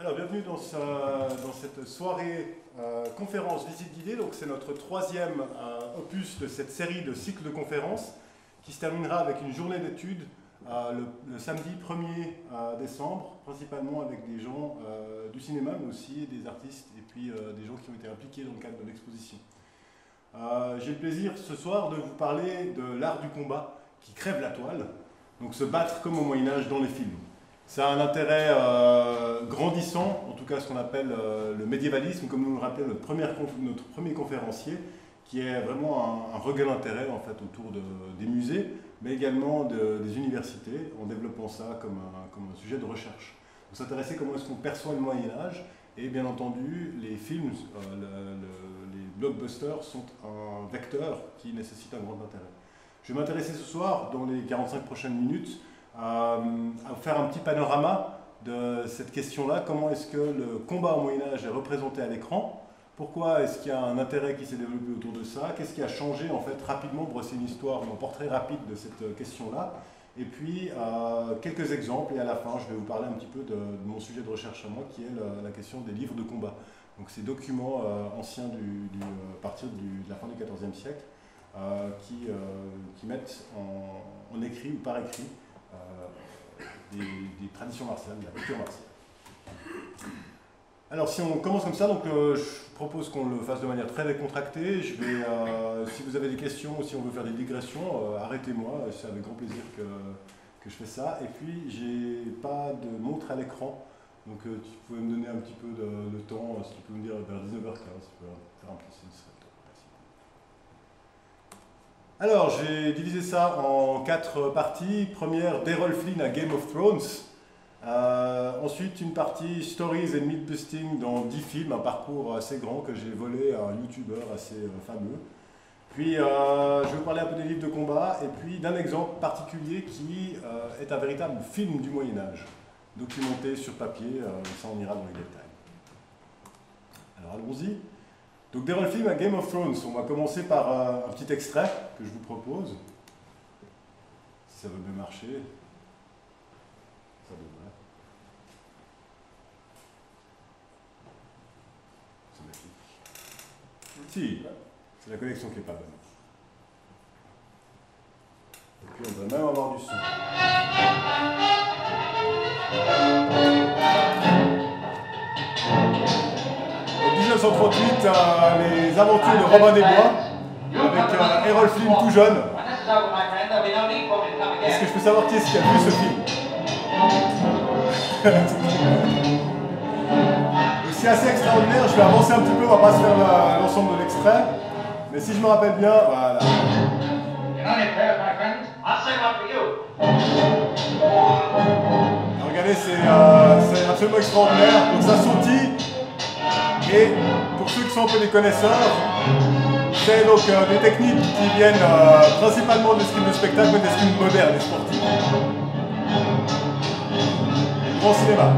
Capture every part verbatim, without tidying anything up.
Alors, bienvenue dans, ce, dans cette soirée euh, conférence visite guidée. Donc, c'est notre troisième euh, opus de cette série de cycles de conférences qui se terminera avec une journée d'études euh, le, le samedi premier euh, décembre, principalement avec des gens euh, du cinéma, mais aussi des artistes et puis euh, des gens qui ont été impliqués dans le cadre de l'exposition. Euh, J'ai le plaisir ce soir de vous parler de l'art du combat qui crève la toile, donc se battre comme au Moyen-Âge dans les films. Ça a un intérêt euh, grandissant, en tout cas ce qu'on appelle euh, le médiévalisme, comme nous le rappelait notre, première, notre premier conférencier, qui est vraiment un, un regain d'intérêt en fait, autour de, des musées, mais également de, des universités, en développant ça comme un, comme un sujet de recherche. On s'intéressait comment est-ce qu'on perçoit le Moyen-Âge, et bien entendu, les films, euh, le, le, les blockbusters sont un vecteur qui nécessite un grand intérêt. Je vais m'intéresser ce soir, dans les quarante-cinq prochaines minutes, à faire un petit panorama de cette question-là. Comment est-ce que le combat au Moyen-Âge est représenté à l'écran? Pourquoi est-ce qu'il y a un intérêt qui s'est développé autour de ça? Qu'est-ce qui a changé, en fait, rapidement, brosser une histoire, un portrait rapide de cette question-là? Et puis, euh, quelques exemples, et à la fin, je vais vous parler un petit peu de, de mon sujet de recherche à moi, qui est la, la question des livres de combat. Donc, ces documents euh, anciens du, du, à partir du, de la fin du quatorzième siècle, euh, qui, euh, qui mettent en, en écrit ou par écrit Euh, des, des traditions martiales, de la culture martiale. Alors si on commence comme ça, donc, euh, je propose qu'on le fasse de manière très décontractée. Je vais, euh, si vous avez des questions ou si on veut faire des digressions, euh, arrêtez-moi, c'est avec grand plaisir que, que je fais ça. Et puis j'ai pas de montre à l'écran, donc euh, tu pouvais me donner un petit peu de, de temps, si tu peux me dire vers dix-neuf heures quinze, tu peux faire un petit signe. Alors, j'ai divisé ça en quatre parties. Première, D'Errol Flynn à Game of Thrones. Euh, ensuite, une partie Stories and Myth-Busting dans dix films, un parcours assez grand que j'ai volé à un youtubeur assez euh, fameux. Puis, euh, je vais vous parler un peu des livres de combat et puis d'un exemple particulier qui euh, est un véritable film du Moyen-Âge, documenté sur papier, euh, ça on ira dans les détails. Alors, allons-y. Donc, D'Errol Flynn à Game of Thrones. On va commencer par euh, un petit extrait que je vous propose. Si ça veut bien marcher. Ça devrait. C'est magnifique. Si, c'est la connexion qui n'est pas bonne. Et puis, on doit même avoir du son. mille neuf cent trente-huit, euh, les aventures de Robin des Bois, avec euh, Errol Flynn tout jeune. Est-ce que je peux savoir qui est-ce qui a vu ce film? C'est assez extraordinaire, je vais avancer un petit peu, on va pas se faire l'ensemble de l'extrait. Mais si je me rappelle bien, voilà. Alors, regardez, c'est euh, absolument extraordinaire. Donc ça sautille. Et pour ceux qui sont un peu des connaisseurs, c'est donc euh, des techniques qui viennent euh, principalement des films de spectacle, mais des films modernes et sportifs. Grand cinéma.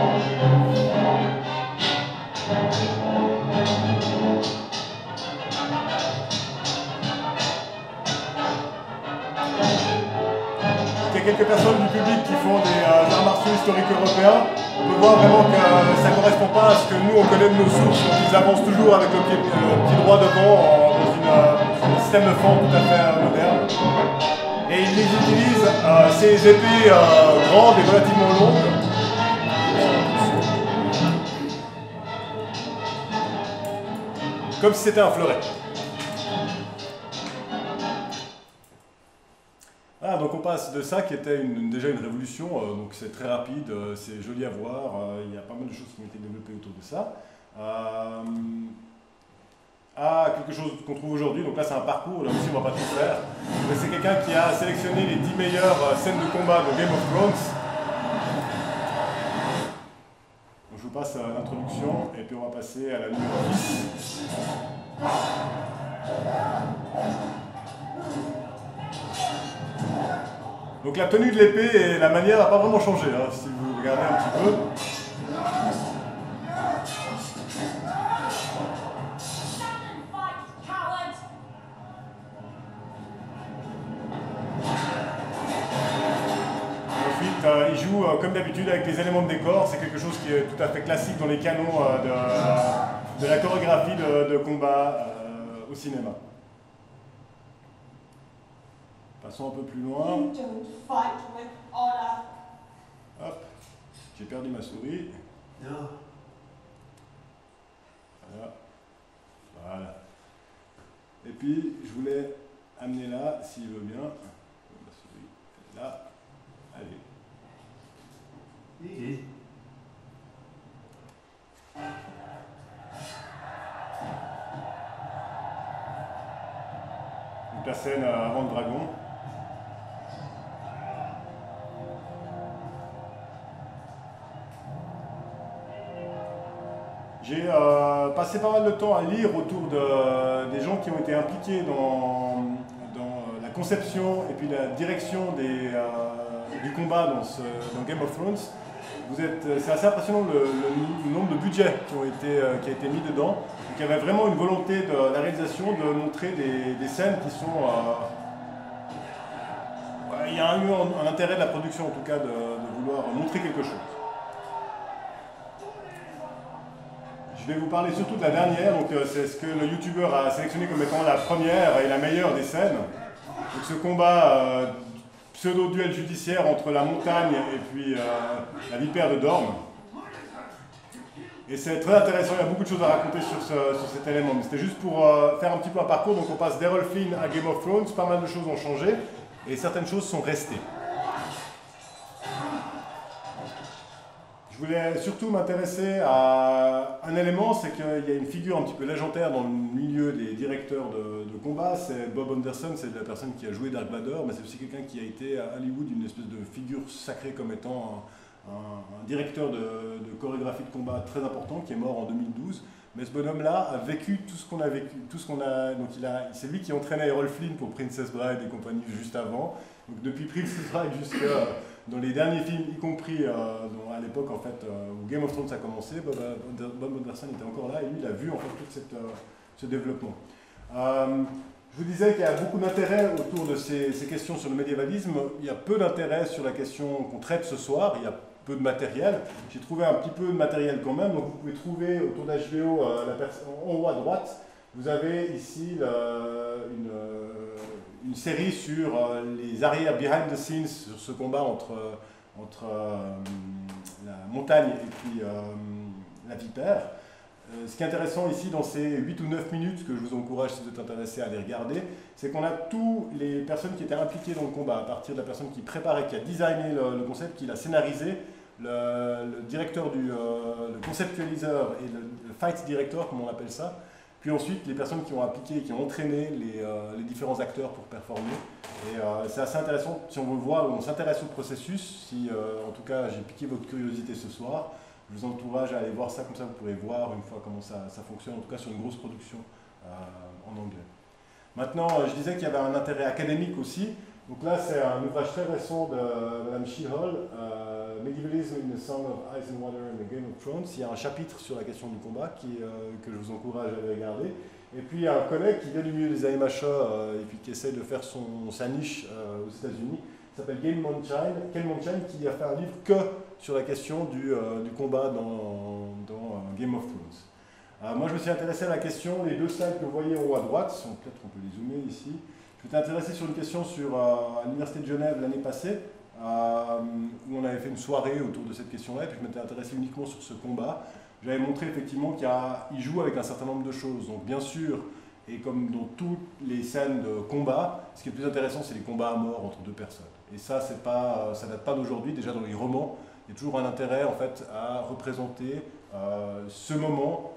Il y a quelques personnes du public qui font des euh, arts martiaux historiques européens. On peut voir vraiment que euh, ça ne correspond pas à ce que nous on connaît de nos sources, donc ils avancent toujours avec le pied, le pied droit devant en, dans une, euh, un système de fente tout à fait euh, moderne. Et ils utilisent euh, ces épées euh, grandes et relativement longues. Comme si c'était un fleuret. Ah, donc on passe de ça qui était une, déjà une révolution, euh, donc c'est très rapide, euh, c'est joli à voir, euh, il y a pas mal de choses qui ont été développées autour de ça, euh, à quelque chose qu'on trouve aujourd'hui. Donc là c'est un parcours, là aussi on va pas tout faire, mais c'est quelqu'un qui a sélectionné les dix meilleures euh, scènes de combat de Game of Thrones. Donc je vous passe à l'introduction et puis on va passer à la numéro dix. Donc la tenue de l'épée et la manière n'a pas vraiment changé, hein, si vous regardez un petit peu. Ensuite, euh, il il joue euh, comme d'habitude avec les éléments de décor, c'est quelque chose qui est tout à fait classique dans les canons euh, de, de la chorégraphie de, de combat euh, au cinéma. Passons un peu plus loin. Hop, j'ai perdu ma souris. Non. Voilà. Voilà. Et puis, je voulais amener là, s'il veut bien. Ma souris, elle est là. Allez. Et Donc la scène avant le dragon. J'ai euh, passé pas mal de temps à lire autour de, des gens qui ont été impliqués dans, dans la conception et puis la direction des, euh, du combat dans, ce, dans Game of Thrones. Vous êtes, c'est assez impressionnant le, le, le nombre de budgets qui, ont été, euh, qui a été mis dedans. Donc, il y avait vraiment une volonté de la réalisation de montrer des, des scènes qui sont... Euh, ouais, il y a eu un, un intérêt de la production en tout cas de, de vouloir montrer quelque chose. Je vais vous parler surtout de la dernière, donc euh, c'est ce que le youtubeur a sélectionné comme étant la première et la meilleure des scènes. Donc ce combat euh, pseudo-duel judiciaire entre la montagne et puis euh, la vipère de Dorne. Et c'est très intéressant, il y a beaucoup de choses à raconter sur, ce, sur cet élément. Mais c'était juste pour euh, faire un petit peu un parcours, donc on passe d'Errol Flynn à Game of Thrones, pas mal de choses ont changé et certaines choses sont restées. Je voulais surtout m'intéresser à un élément, c'est qu'il y a une figure un petit peu légendaire dans le milieu des directeurs de, de combat, c'est Bob Anderson, c'est la personne qui a joué Dark Vador, mais c'est aussi quelqu'un qui a été à Hollywood une espèce de figure sacrée comme étant un, un, un directeur de, de chorégraphie de combat très important, qui est mort en deux mille douze. Mais ce bonhomme-là a vécu tout ce qu'on a vécu, tout ce qu'on a, donc il a, c'est lui qui entraînait Errol Flynn pour Princess Bride et compagnie juste avant. Donc depuis Princess Bride jusqu'à dans les derniers films, y compris euh, dans, à l'époque en fait euh, où Game of Thrones a commencé, Bob, Bob Anderson était encore là et lui il a vu en fait tout cette, euh, ce développement. Euh, je vous disais qu'il y a beaucoup d'intérêt autour de ces, ces questions sur le médiévalisme. Il y a peu d'intérêt sur la question qu'on traite ce soir. Il y a peu de matériel. J'ai trouvé un petit peu de matériel quand même. Donc vous pouvez trouver autour d'H B O euh, la en haut à droite. Vous avez ici le, une, une série sur les arrières behind the scenes sur ce combat entre, entre euh, la montagne et puis euh, la vipère. Euh, ce qui est intéressant ici dans ces huit ou neuf minutes, que je vous encourage si vous êtes intéressé à les regarder, c'est qu'on a toutes les personnes qui étaient impliquées dans le combat, à partir de la personne qui préparait, qui a designé le, le concept, qui l'a scénarisé, le, le directeur, du, euh, le conceptualiseur et le, le fight director, comme on appelle ça. Puis ensuite, les personnes qui ont appliqué, qui ont entraîné les, euh, les différents acteurs pour performer. Et euh, c'est assez intéressant, si on veut voir, on s'intéresse au processus, si euh, en tout cas j'ai piqué votre curiosité ce soir, je vous encourage à aller voir ça, comme ça vous pourrez voir une fois comment ça, ça fonctionne, en tout cas sur une grosse production euh, en anglais. Maintenant, je disais qu'il y avait un intérêt académique aussi. Donc là, c'est un ouvrage très récent de Madame Sheehan, euh, Medievalism in the Song of Ice and Water and the Game of Thrones. Il y a un chapitre sur la question du combat qui, euh, que je vous encourage à aller regarder. Et puis il y a un collègue qui vient du milieu des A M H A euh, et puis qui essaie de faire son, sa niche euh, aux États-Unis, qui s'appelle Ken Moonshine, Ken Moonshine, qui a fait un livre que sur la question du, euh, du combat dans, dans euh, Game of Thrones. Euh, moi, je me suis intéressé à la question, les deux slides que vous voyez en haut à droite, peut-être qu'on peut les zoomer ici. Je m'étais intéressé sur une question sur, euh, à l'Université de Genève l'année passée, euh, où on avait fait une soirée autour de cette question-là, et puis je m'étais intéressé uniquement sur ce combat. J'avais montré effectivement qu'il joue avec un certain nombre de choses. Donc bien sûr, et comme dans toutes les scènes de combat, ce qui est le plus intéressant, c'est les combats à mort entre deux personnes. Et ça, c'est pas, ça date pas d'aujourd'hui. Déjà dans les romans, il y a toujours un intérêt en fait à représenter euh, ce moment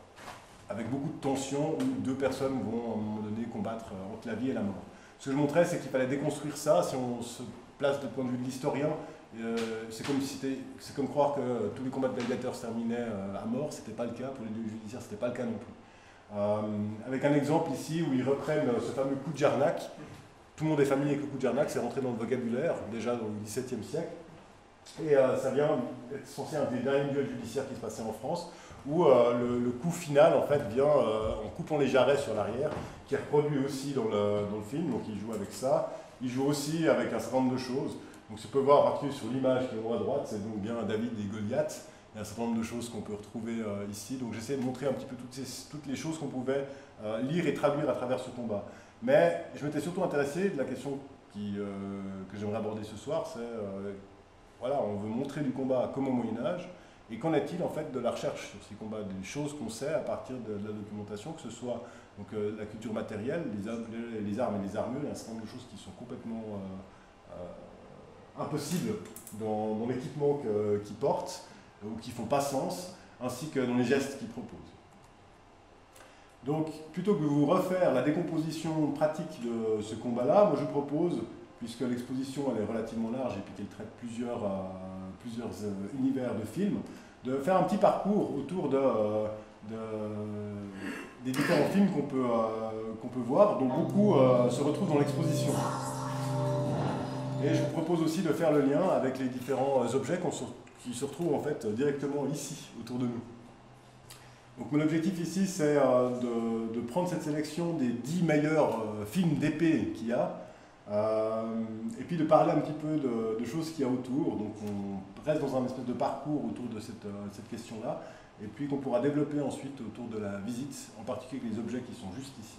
avec beaucoup de tension où deux personnes vont à un moment donné combattre entre la vie et la mort. Ce que je montrais, c'est qu'il fallait déconstruire ça. Si on se place du point de vue de l'historien, euh, c'est comme, si c'est comme croire que tous les combats de gladiateurs se terminaient euh, à mort. Ce n'était pas le cas. Pour les lieux judiciaires, ce n'était pas le cas non plus. Euh, avec un exemple ici où ils reprennent ce fameux coup de Jarnac. Tout le monde est familier avec le coup de Jarnac, c'est rentré dans le vocabulaire, déjà dans le dix-septième siècle. Et euh, ça vient être censé un des derniers duels judiciaires qui se passait en France, où euh, le, le coup final en fait vient euh, en coupant les jarrets sur l'arrière, qui est reproduit aussi dans le, dans le film, donc il joue avec ça. Il joue aussi avec un certain nombre de choses. Donc ce que peut voir partout sur l'image qui est en haut à droite, c'est donc bien David et Goliath. Il y a un certain nombre de choses qu'on peut retrouver euh, ici. Donc j'essaie de montrer un petit peu toutes, ces, toutes les choses qu'on pouvait euh, lire et traduire à travers ce combat. Mais je m'étais surtout intéressé de la question qui, euh, que j'aimerais aborder ce soir, c'est, euh, voilà, on veut montrer du combat comme au Moyen-Âge, et qu'en est-il en fait de la recherche sur ces combats, des choses qu'on sait à partir de, de la documentation, que ce soit donc, euh, la culture matérielle, les, les, les armes et les armures, il y a un certain nombre de choses qui sont complètement euh, euh, impossibles dans, dans l'équipement qu'ils portent, ou qui ne font pas sens, ainsi que dans les gestes qu'ils proposent. Donc, plutôt que de vous refaire la décomposition pratique de ce combat-là, moi je propose, puisque l'exposition elle est relativement large et puis qu'elle traite plusieurs, euh, plusieurs euh, univers de films, de faire un petit parcours autour de, euh, de, des différents films qu'on peut, euh, qu'on peut voir, dont beaucoup euh, se retrouvent dans l'exposition. Et je vous propose aussi de faire le lien avec les différents objets qu'on se, qui se retrouvent en fait directement ici, autour de nous. Donc mon objectif ici, c'est euh, de, de prendre cette sélection des dix meilleurs euh, films d'épée qu'il y a, euh, et puis de parler un petit peu de, de choses qu'il y a autour. Donc on reste dans un espèce de parcours autour de cette, euh, cette question-là, et puis qu'on pourra développer ensuite autour de la visite, en particulier avec les objets qui sont juste ici.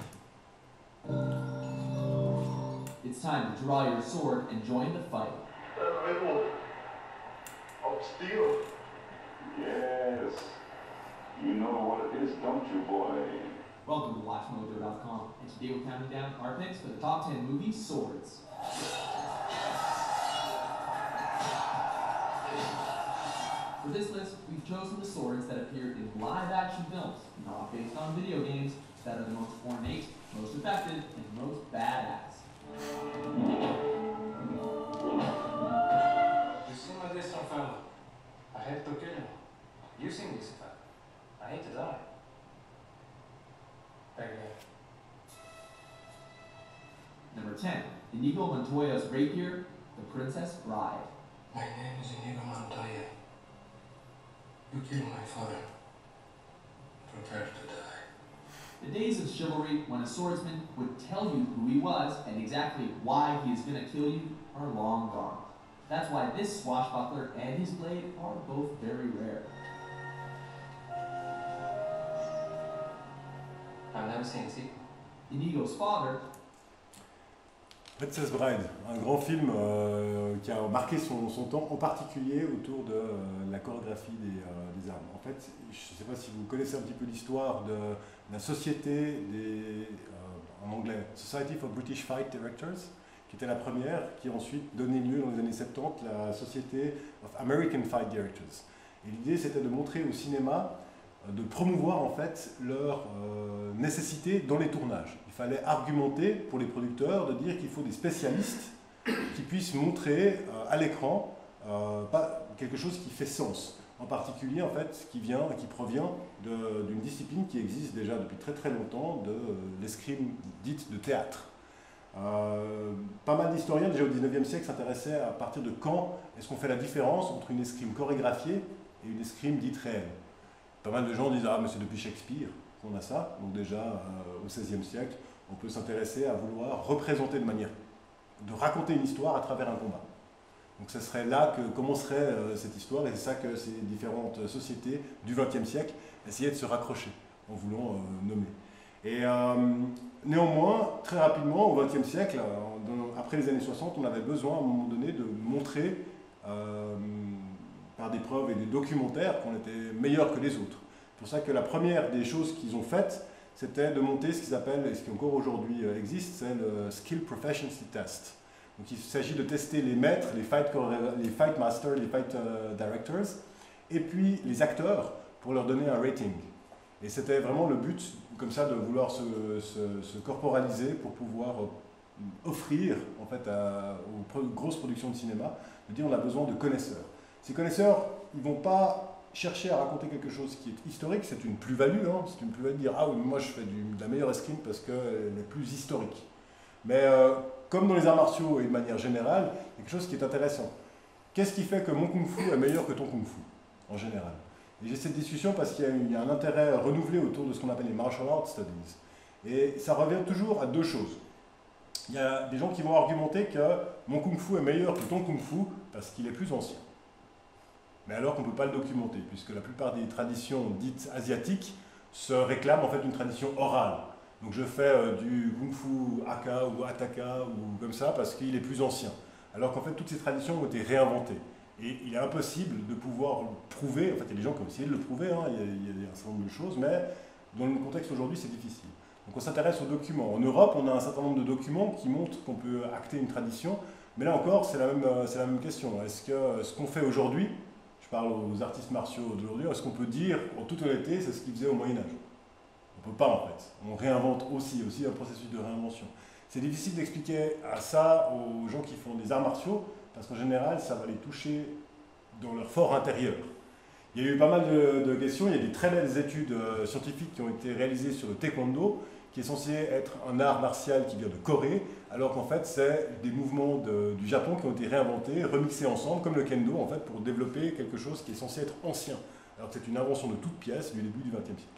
It's time to draw your sword and join the fight. A riddle of steel. Yes. You know what it is, don't you, boy? Welcome to Watch Mojo dot com, and today we're counting down our picks for the top ten movie swords. For this list, we've chosen the swords that appeared in live-action films, not based on video games, that are the most ornate, most effective, and most badass. You see my distant family. I hate to kill you. You see me, Lucifer. I hate to die. There you go. Number ten, Inigo Montoya's rapier, The Princess Bride. My name is Inigo Montoya. You killed my father. Prepare to die. The days of chivalry when a swordsman would tell you who he was and exactly why he is going to kill you are long gone. That's why this swashbuckler and his blade are both very rare. I've never seen a sequel. Inigo's father, Princess Bride, un grand film euh, qui a marqué son, son temps, en particulier autour de euh, la chorégraphie des, euh, des armes. En fait, je ne sais pas si vous connaissez un petit peu l'histoire de la société des, euh, en anglais, Society for British Fight Directors, qui était la première, qui a ensuite donné lieu dans les années soixante-dix la Société of American Fight Directors. Et l'idée, c'était de montrer au cinéma, euh, de promouvoir en fait leur euh, nécessité dans les tournages. Il fallait argumenter pour les producteurs de dire qu'il faut des spécialistes qui puissent montrer euh, à l'écran euh, pas quelque chose qui fait sens. En particulier, en fait, qui vient, qui provient d'une discipline qui existe déjà depuis très très longtemps, de euh, l'escrime dite de théâtre. Euh, pas mal d'historiens déjà au dix-neuvième siècle s'intéressaient à partir de quand est-ce qu'on fait la différence entre une escrime chorégraphiée et une escrime dite réelle. Pas mal de gens disent ah mais c'est depuis Shakespeare qu'on a ça, donc déjà euh, au seizième siècle on peut s'intéresser à vouloir représenter de manière, de raconter une histoire à travers un combat. Donc ce serait là que commencerait euh, cette histoire, et c'est ça que ces différentes sociétés du vingtième siècle essayaient de se raccrocher en voulant euh, nommer. Et euh, néanmoins, très rapidement, au vingtième siècle, euh, dans, après les années soixante, on avait besoin à un moment donné de montrer euh, par des preuves et des documentaires qu'on était meilleurs que les autres. C'est pour ça que la première des choses qu'ils ont faites, c'était de monter ce qu'ils appellent, et ce qui encore aujourd'hui euh, existe, c'est le Skill Proficiency Test. Donc il s'agit de tester les maîtres, les fight, les fight masters, les fight uh, directors, et puis les acteurs pour leur donner un rating. Et c'était vraiment le but, comme ça, de vouloir se, se, se corporaliser pour pouvoir euh, offrir, en fait, à, aux pro grosses productions de cinéma, de dire on a besoin de connaisseurs. Ces connaisseurs, ils ne vont pas chercher à raconter quelque chose qui est historique, c'est une plus-value, hein, c'est une plus-value de dire ah oui, moi je fais du, de la meilleure escrime parce qu'elle est plus historique. Mais euh, comme dans les arts martiaux et de manière générale, il y a quelque chose qui est intéressant. Qu'est-ce qui fait que mon kung-fu est meilleur que ton kung-fu, en général? Et j'ai cette discussion parce qu'il y, y a un intérêt renouvelé autour de ce qu'on appelle les martial arts studies. Et ça revient toujours à deux choses. il y a des gens qui vont argumenter que mon kung-fu est meilleur que ton kung-fu parce qu'il est plus ancien. Mais alors qu'on ne peut pas le documenter, puisque la plupart des traditions dites asiatiques se réclament en fait d'une tradition orale. Donc je fais euh, du kung-fu haka ou ataka ou comme ça parce qu'il est plus ancien. Alors qu'en fait toutes ces traditions ont été réinventées. Et il est impossible de pouvoir le prouver, en fait il y a des gens qui ont essayé de le prouver, hein, il, y a, il y a un certain nombre de choses, mais dans le contexte aujourd'hui c'est difficile. Donc on s'intéresse aux documents. En Europe on a un certain nombre de documents qui montrent qu'on peut acter une tradition, mais là encore c'est la même, c'est la même question. Est-ce que ce qu'on fait aujourd'hui, je parle aux artistes martiaux d'aujourd'hui, est-ce qu'on peut dire en toute honnêteté c'est ce qu'ils faisaient au Moyen-Âge? On ne peut pas en fait. On réinvente aussi, aussi un processus de réinvention. C'est difficile d'expliquer à ça aux gens qui font des arts martiaux, parce qu'en général, ça va les toucher dans leur fort intérieur. Il y a eu pas mal de, de questions, il y a des très belles études euh, scientifiques qui ont été réalisées sur le taekwondo, qui est censé être un art martial qui vient de Corée, alors qu'en fait, c'est des mouvements de, du Japon qui ont été réinventés, remixés ensemble, comme le kendo, en fait, pour développer quelque chose qui est censé être ancien, alors que c'est une invention de toute pièce du début du vingtième siècle.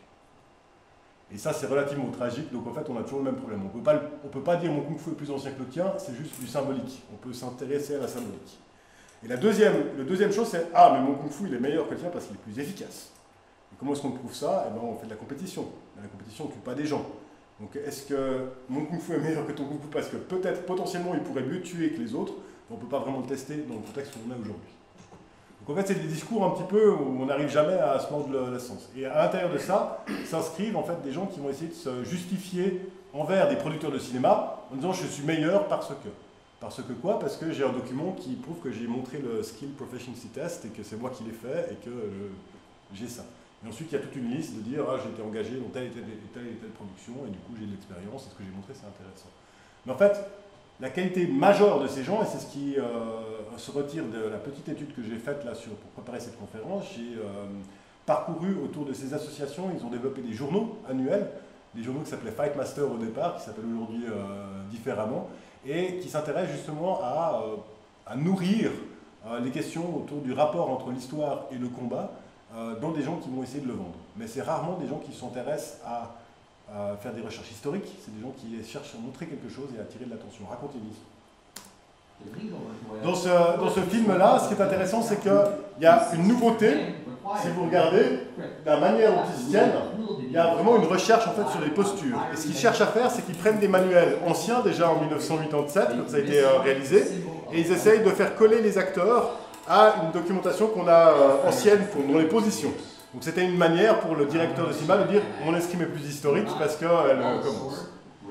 Et ça, c'est relativement tragique, donc en fait, on a toujours le même problème. On ne peut pas dire mon kung fu est plus ancien que le tien, c'est juste du symbolique. On peut s'intéresser à la symbolique. Et la deuxième, le deuxième chose, c'est ah, mais mon kung fu, il est meilleur que le tien parce qu'il est plus efficace. Et comment est-ce qu'on prouve ça? Eh bien, on fait de la compétition. Mais la compétition, on ne tue pas des gens. Donc, est-ce que mon kung fu est meilleur que ton kung fu parce que peut-être, potentiellement, il pourrait mieux tuer que les autres, mais on ne peut pas vraiment le tester dans le contexte où on est aujourd'hui. Donc en fait, c'est des discours un petit peu où on n'arrive jamais à se mordre le, le sens. Et à l'intérieur de ça, s'inscrivent en fait des gens qui vont essayer de se justifier envers des producteurs de cinéma en disant je suis meilleur parce que. Parce que quoi? Parce que j'ai un document qui prouve que j'ai montré le Skill Proficiency Test et que c'est moi qui l'ai fait et que euh, j'ai ça. Et ensuite, il y a toute une liste de dire ah, j'ai été engagé dans telle et telle, et telle et telle production et du coup j'ai de l'expérience et ce que j'ai montré c'est intéressant. Mais en fait, la qualité majeure de ces gens, et c'est ce qui euh, se retire de la petite étude que j'ai faite là sur, pour préparer cette conférence, j'ai euh, parcouru autour de ces associations, ils ont développé des journaux annuels, des journaux qui s'appelaient Fight Master au départ, qui s'appellent aujourd'hui euh, différemment, et qui s'intéressent justement à, euh, à nourrir euh, les questions autour du rapport entre l'histoire et le combat euh, dans des gens qui vont essayer de le vendre. Mais c'est rarement des gens qui s'intéressent à à faire des recherches historiques, c'est des gens qui cherchent à montrer quelque chose et à attirer de l'attention. Racontez une histoire. Dans ce, dans ce film-là, ce qui est intéressant, c'est qu'il y a une nouveauté, si vous regardez, de la manière dont ils se tiennent, il y a vraiment une recherche en fait sur les postures. Et ce qu'ils cherchent à faire, c'est qu'ils prennent des manuels anciens, déjà en mille neuf cent quatre-vingt-sept, quand ça a été euh, réalisé, et ils essayent de faire coller les acteurs à une documentation qu'on a euh, ancienne pour, dans les positions. Donc c'était une manière pour le directeur de cinéma de dire mon escrime est plus historique parce qu'elle euh, commence.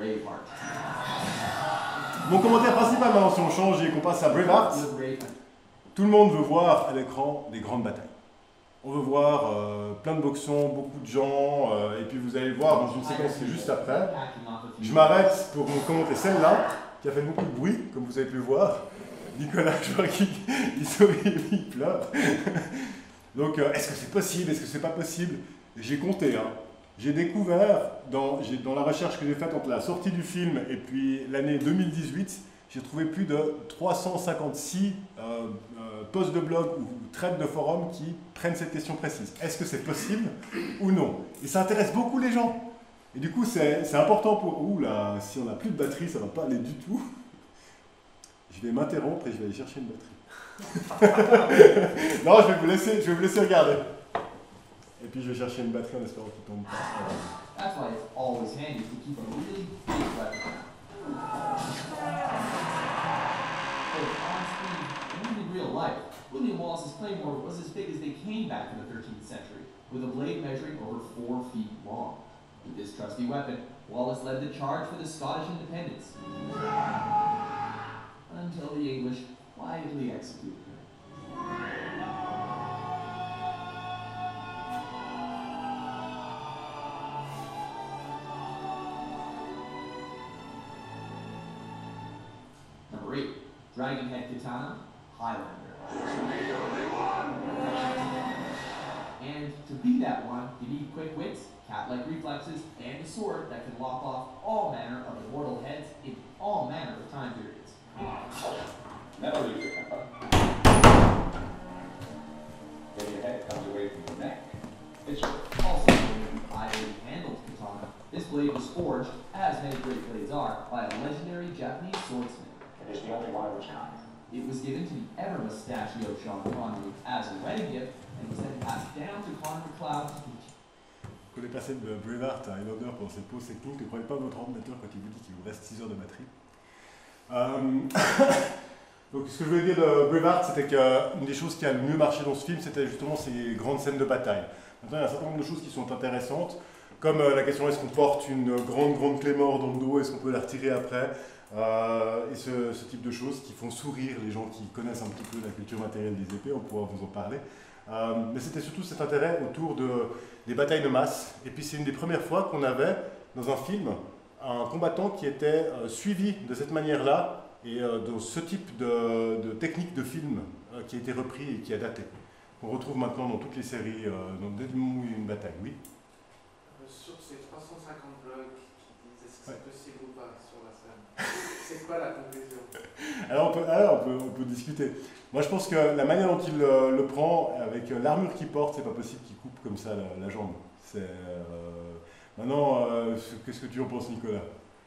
Mon commentaire principal maintenant, si on change et qu'on passe à Braveheart, tout le monde veut voir à l'écran des grandes batailles. On veut voir euh, plein de boxons, beaucoup de gens, euh, et puis vous allez voir dans une séquence qui est juste après. Je m'arrête pour vous commenter celle-là, qui a fait beaucoup de bruit, comme vous avez pu le voir. Nicolas, je vois qu'il sourit et il pleure. Donc, euh, est-ce que c'est possible? Est-ce que c'est pas possible? J'ai compté. Hein. J'ai découvert, dans, dans la recherche que j'ai faite entre la sortie du film et puis l'année deux mille dix-huit, j'ai trouvé plus de trois cent cinquante-six euh, euh, posts de blog ou threads de forum qui prennent cette question précise. Est-ce que c'est possible ou non? Et ça intéresse beaucoup les gens. Et du coup, c'est important pour... Ouh là, si on n'a plus de batterie, ça ne va pas aller du tout. Je vais m'interrompre et je vais aller chercher une batterie. Non, je vais vous laisser, je vais vous laisser regarder. Et puis je vais chercher une batterie en espérant qu'il tombe pas. That's why it's always handy to keep a really big weapon. Both on screen and in real life, William Wallace's claymore was as big as they came back in the thirteenth century, with a blade measuring over four feet long. With this trusty weapon, Wallace led the charge for the Scottish independence. Until the English quietly executed her. Number eight, Dragonhead Katana, Highlander. And to be that one, you need quick wits, cat-like reflexes, and a sword that can lop off all manner of immortal heads in all manner of time periods. Metal user kappa. When your head comes away from your neck, it's Also, a highly handled katana, this blade was forged, as many great blades are, by a legendary Japanese child. It was given to the ever-mustachioed Sean Connery as a wedding gift and was then passed down to Connor McLeod to teach. Quand on est passé de Braveheart à Highlander pour cette pause technique, ne croyez pas votre ordinateur quand il vous dit qu'il vous reste six heures de batterie. Euh... Donc ce que je voulais dire de Braveheart, c'était qu'une des choses qui a le mieux marché dans ce film, c'était justement ces grandes scènes de bataille. Maintenant, il y a un certain nombre de choses qui sont intéressantes, comme euh, la question est-ce qu'on porte une grande, grande clé mort dans le dos, est-ce qu'on peut la retirer après, euh, et ce, ce type de choses qui font sourire les gens qui connaissent un petit peu la culture matérielle des épées, on pourra vous en parler. Euh, mais c'était surtout cet intérêt autour de, des batailles de masse. Et puis c'est une des premières fois qu'on avait dans un film un combattant qui était euh, suivi de cette manière-là et euh, dans ce type de, de technique de film euh, qui a été repris et qui a daté. On retrouve maintenant dans toutes les séries, euh, dans dès le moment où il y a une bataille, oui. Euh, sur ces trois cent cinquante blogs qui disent est-ce que Ouais. c'est possible ou pas sur la scène, c'est quoi la conclusion? Alors, on peut, alors on, peut, on peut discuter. Moi je pense que la manière dont il euh, le prend, avec euh, l'armure qu'il porte, c'est pas possible qu'il coupe comme ça la, la jambe. C'est, euh... Maintenant, euh, qu'est-ce que tu en penses, Nicolas?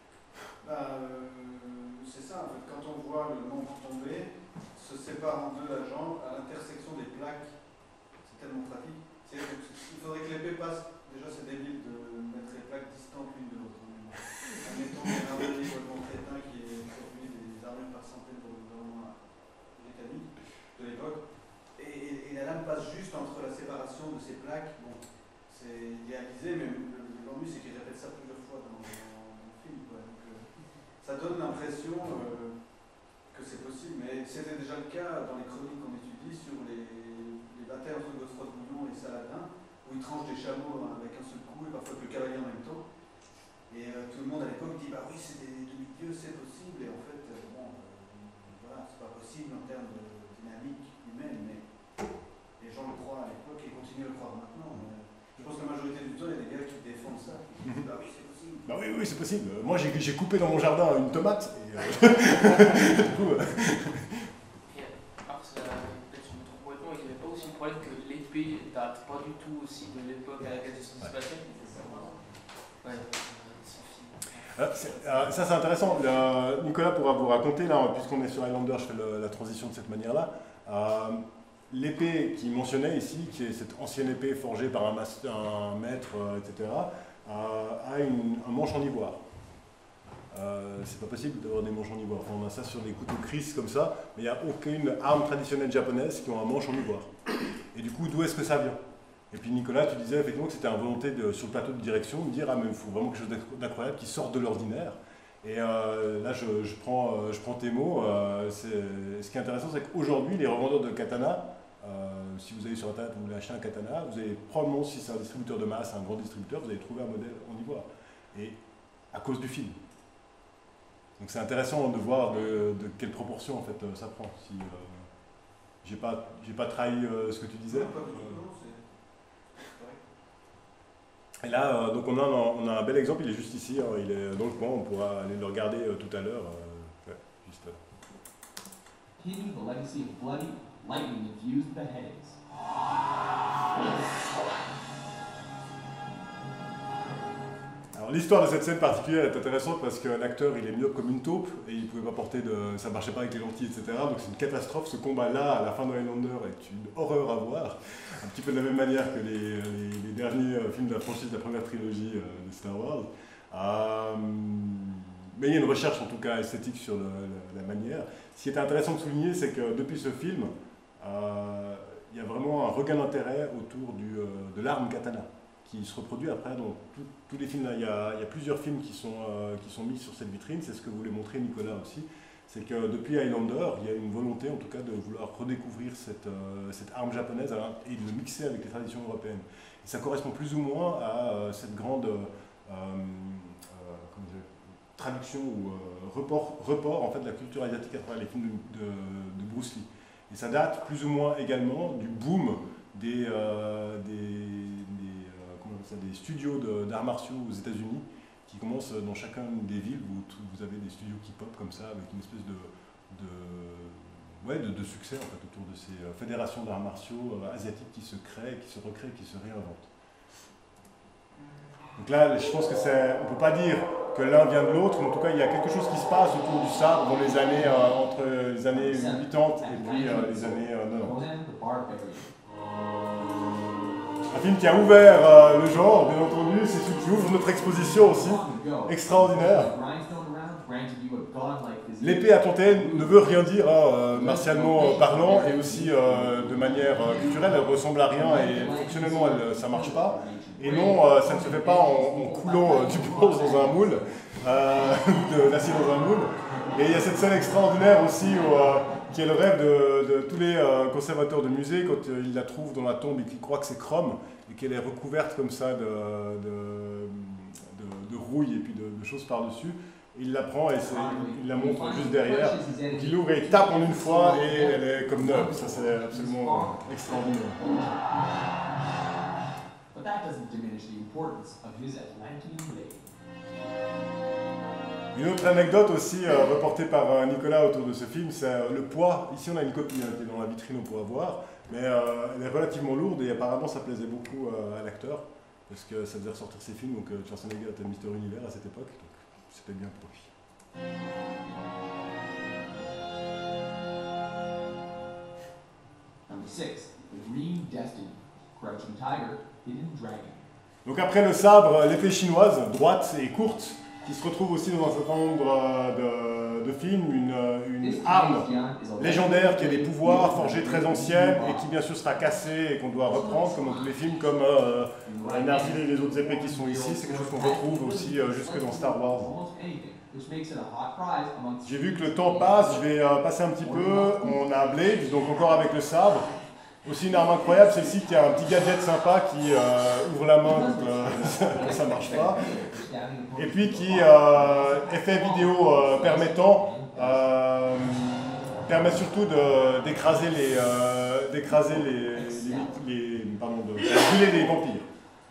Bah, euh, c'est ça, en fait, quand on voit le membre tomber, se sépare en deux la jambe à l'intersection des plaques, c'est tellement pratique. C'est, il faudrait que l'épée passe, déjà c'est débile de mettre les plaques distantes l'une de l'autre. Admettons un armurier complètement crétin qui est produit des armures par centaines pour le gouvernement britannique de l'époque, et, et, et la lame passe juste entre la séparation de ces plaques. Bon, c'est idéalisé, mais l'ennui c'est qu'il répète ça plusieurs fois dans, dans, dans le film, quoi. Donc, euh, ça donne l'impression euh, que c'est possible, mais c'était déjà le cas dans les chroniques qu'on étudie sur les, les batailles entre Godefroy de Bouillon et Saladin, où ils tranchent des chameaux avec un seul coup et parfois avec le cavalier en même temps. Et euh, tout le monde à l'époque dit bah oui, c'est des demi-dieux, c'est possible, et en fait, euh, bon, euh, voilà, c'est pas possible en termes de dynamique humaine, mais les gens le croient à l'époque et continuent à le croire maintenant. Mais je pense que la majorité du temps, il y a des gars qui défendent ça, qui disent bah oui, c'est possible. Bah oui, oui, c'est possible. Moi, j'ai, j'ai coupé dans mon jardin une tomate. Et, euh, du coup, euh, Et, alors, ça, peut-être je me trompe complètement, il n'y avait pas aussi le problème que l'épée date pas du tout aussi de l'époque à laquelle elle est spatiale. Ouais. ah, c'est, ah, ça, c'est intéressant. Le- Nicolas pourra vous raconter, là, puisqu'on est sur Highlander, je fais le- la transition de cette manière-là. Euh, l'épée qu'il mentionnait ici, qui est cette ancienne épée forgée par un, mas- un maître, euh, et cetera, euh, a une, un manche en ivoire. Euh, c'est pas possible d'avoir des manches en ivoire. Enfin, on a ça sur des couteaux Chris comme ça, mais il n'y a aucune arme traditionnelle japonaise qui ont un manche en ivoire. Et du coup, d'où est-ce que ça vient? Et puis Nicolas, tu disais effectivement que c'était une volonté de, sur le plateau de direction de dire ah mais il faut vraiment quelque chose d'incroyable qui sorte de l'ordinaire. Et euh, là, je, je, prends, euh, je prends tes mots. Euh, c'est, ce qui est intéressant, c'est qu'aujourd'hui, les revendeurs de katana, euh, si vous allez sur Internet, vous voulez acheter un katana, vous allez probablement, si c'est un distributeur de masse, un grand distributeur, vous allez trouver un modèle en ivoire. Et à cause du film. Donc c'est intéressant de voir de, de quelle proportion en fait ça prend. Si euh, j'ai pas, j'ai pas trahi euh, ce que tu disais. Non, pas du tout, non, c'est c'est correct. Et là, euh, donc on a, un, on a un bel exemple, il est juste ici, hein, il est dans le coin, on pourra aller le regarder euh, tout à l'heure. Euh, ouais, juste là. Continue the legacy of bloody, lightning-infused beheadings. Alors l'histoire de cette scène particulière est intéressante parce que l'acteur il est myope comme une taupe et il pouvait pas porter de, ça marchait pas avec les lentilles, et cetera. Donc c'est une catastrophe. Ce combat-là à la fin de Highlander est une horreur à voir, un petit peu de la même manière que les, les, les derniers euh, films de la franchise de la première trilogie euh, de Star Wars. Euh, mais il y a une recherche en tout cas esthétique sur le, le, la manière. Ce qui est intéressant de souligner, c'est que depuis ce film, euh, il y a vraiment un regain d'intérêt autour du, euh, de l'arme katana, qui se reproduit après dans tout, tous les films. Là, il, y a, il y a plusieurs films qui sont, euh, qui sont mis sur cette vitrine, c'est ce que voulait montrer Nicolas aussi. C'est que depuis Highlander, il y a une volonté en tout cas de vouloir redécouvrir cette, euh, cette arme japonaise et de le mixer avec les traditions européennes. Et ça correspond plus ou moins à euh, cette grande euh, euh, comment dire, traduction ou euh, report, report en fait, de la culture asiatique à travers les films de, de, de Bruce Lee. Et ça date plus ou moins également du boom des, euh, des, des Ça, des studios de, d'arts martiaux aux États-Unis qui commencent dans chacun des villes où vous avez des studios qui pop comme ça avec une espèce de, de, ouais, de, de succès en fait, autour de ces fédérations d'arts martiaux euh, asiatiques qui se créent, qui se recréent, qui se réinventent. Donc là, je pense que c'est, on ne peut pas dire que l'un vient de l'autre, mais en tout cas il y a quelque chose qui se passe autour du sabre dans les années, euh, entre les années quatre-vingt-dix et puis euh, les années euh, quatre-vingt-dix. Un film qui a ouvert euh, le genre, bien entendu, c'est celui qui ouvre notre exposition aussi, extraordinaire. L'épée à Tontaine ne veut rien dire, hein, euh, martialement euh, parlant, et aussi euh, de manière euh, culturelle, elle ressemble à rien et fonctionnellement elle, ça ne marche pas. Et non, euh, ça ne se fait pas en, en coulant euh, du bronze dans un moule, euh, de l'acier dans un moule. Et il y a cette scène extraordinaire aussi où, euh, qui est le rêve de, de tous les euh, conservateurs de musées quand euh, ils la trouvent dans la tombe et qu'ils croient que c'est chrome et qu'elle est recouverte comme ça de, de, de, de rouille et puis de, de choses par-dessus. Il la prend et il la montre juste derrière. Donc il ouvre et il tape en une fois et elle est comme neuve. Ça c'est absolument euh, extraordinaire. But that doesn't diminish the importance of his Atlantean blade. Une autre anecdote aussi euh, reportée par euh, Nicolas autour de ce film, c'est euh, le poids. Ici on a une copie hein, qui est dans la vitrine, on pourra voir, mais euh, elle est relativement lourde et apparemment ça plaisait beaucoup euh, à l'acteur parce que ça faisait ressortir ses films. Donc euh, Schwarzenegger était Mister Univers à cette époque, donc c'était bien pour lui. Number six, the Green Destiny, Crouching Tiger, Hidden Dragon. Donc après le sabre, l'épée chinoise, droite et courte, qui se retrouve aussi dans un certain nombre de, de films, une, une arme légendaire qui a des pouvoirs, forgée très ancienne et qui bien sûr sera cassée et qu'on doit reprendre, comme dans tous les films, comme euh, Narsil et les autres épées qui sont ici. C'est quelque chose qu'on retrouve aussi euh, jusque dans Star Wars. J'ai vu que le temps passe, je vais euh, passer un petit peu. On a Blade, donc encore avec le sabre. Aussi une arme incroyable, celle-ci qui a un petit gadget sympa qui euh, ouvre la main quand euh, ça ne marche pas. Et puis qui, euh, effet vidéo euh, permettant, euh, permet surtout d'écraser les, euh, d'écraser les, les, les, pardon, de brûler les vampires.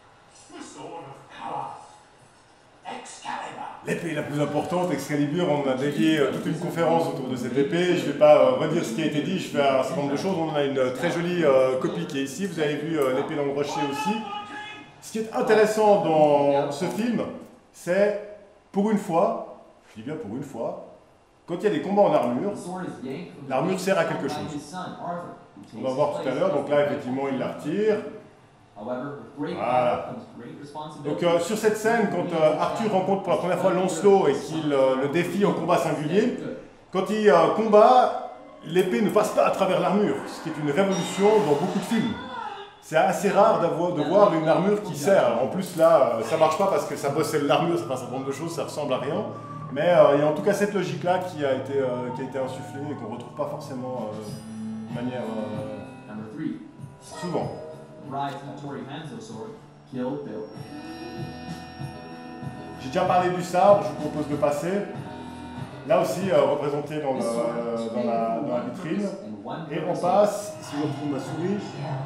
L'épée la plus importante, Excalibur, on a dédié euh, toute une conférence autour de cette épée. Je ne vais pas euh, redire ce qui a été dit, je fais un certain nombre de choses. On a une euh, très jolie euh, copie qui est ici. Vous avez vu euh, l'épée dans le rocher aussi. Ce qui est intéressant dans ce film, c'est pour une fois, je dis bien pour une fois, quand il y a des combats en armure, l'armure sert à quelque chose. On va voir tout à l'heure, donc là effectivement il la retire. Voilà. Donc euh, sur cette scène, quand euh, Arthur rencontre pour la première fois Lancelot et qu'il euh, le défie en combat singulier, quand il euh, combat, l'épée ne passe pas à travers l'armure, ce qui est une révolution dans beaucoup de films. C'est assez rare d'avoir, de voir une armure qui sert. Alors, en plus là, euh, ça marche pas parce que ça bossait l'armure, ça passe à prendre de choses, ça ressemble à rien. Mais euh, il y a en tout cas cette logique-là qui a été, euh, qui a été insufflée et qu'on ne retrouve pas forcément euh, de manière euh, souvent. J'ai déjà parlé du sabre, je vous propose de passer. Là aussi, euh, représenté dans, le, euh, dans, la, dans la vitrine. Et on passe, si je retrouve ma souris.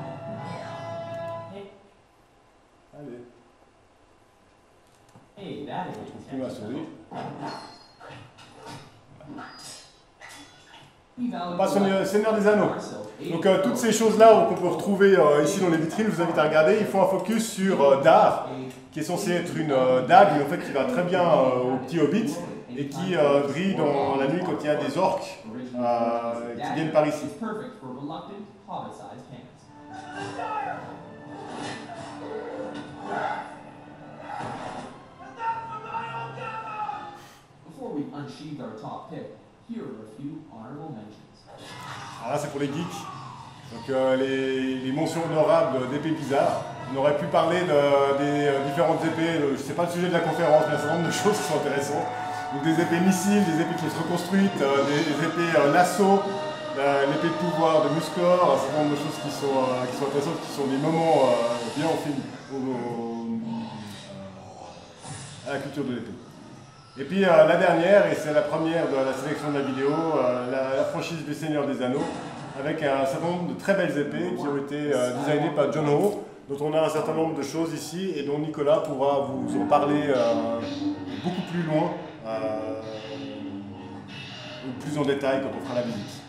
Allez. Je retrouve plus ma souris. On passe au Seigneur des Anneaux. Donc euh, toutes ces choses-là qu'on peut retrouver euh, ici dans les vitrines, je vous invite à regarder. Ils font un focus sur euh, Dar, qui est censé être une euh, dague, mais en fait qui va très bien euh, au petit hobbit, et qui euh, brille dans la nuit quand il y a des orques euh, qui viennent par ici. Before we unsheathe our top pick, here are a few honorable mentions. Alors là, c'est pour les geeks. Donc euh, les, les mentions honorables d'épées bizarres. On aurait pu parler de, des euh, différentes épées, de, je ne sais pas le sujet de la conférence, mais il y a un certain nombre de choses qui sont intéressantes. Donc des épées missiles, des épées qui se reconstruites, euh, des, des épées euh, lasso, euh, l'épée de pouvoir de Muscor, un certain nombre de choses qui sont, euh, qui sont intéressantes, qui sont des moments euh, bien au film, au, au, euh, à la culture de l'épée. Et puis euh, la dernière, et c'est la première de la sélection de la vidéo, euh, la, la franchise du Seigneur des Anneaux, avec un certain nombre de très belles épées qui ont été euh, designées par John Ho, dont on a un certain nombre de choses ici, et dont Nicolas pourra vous en parler euh, beaucoup plus loin, euh, plus en détail quand on fera la visite.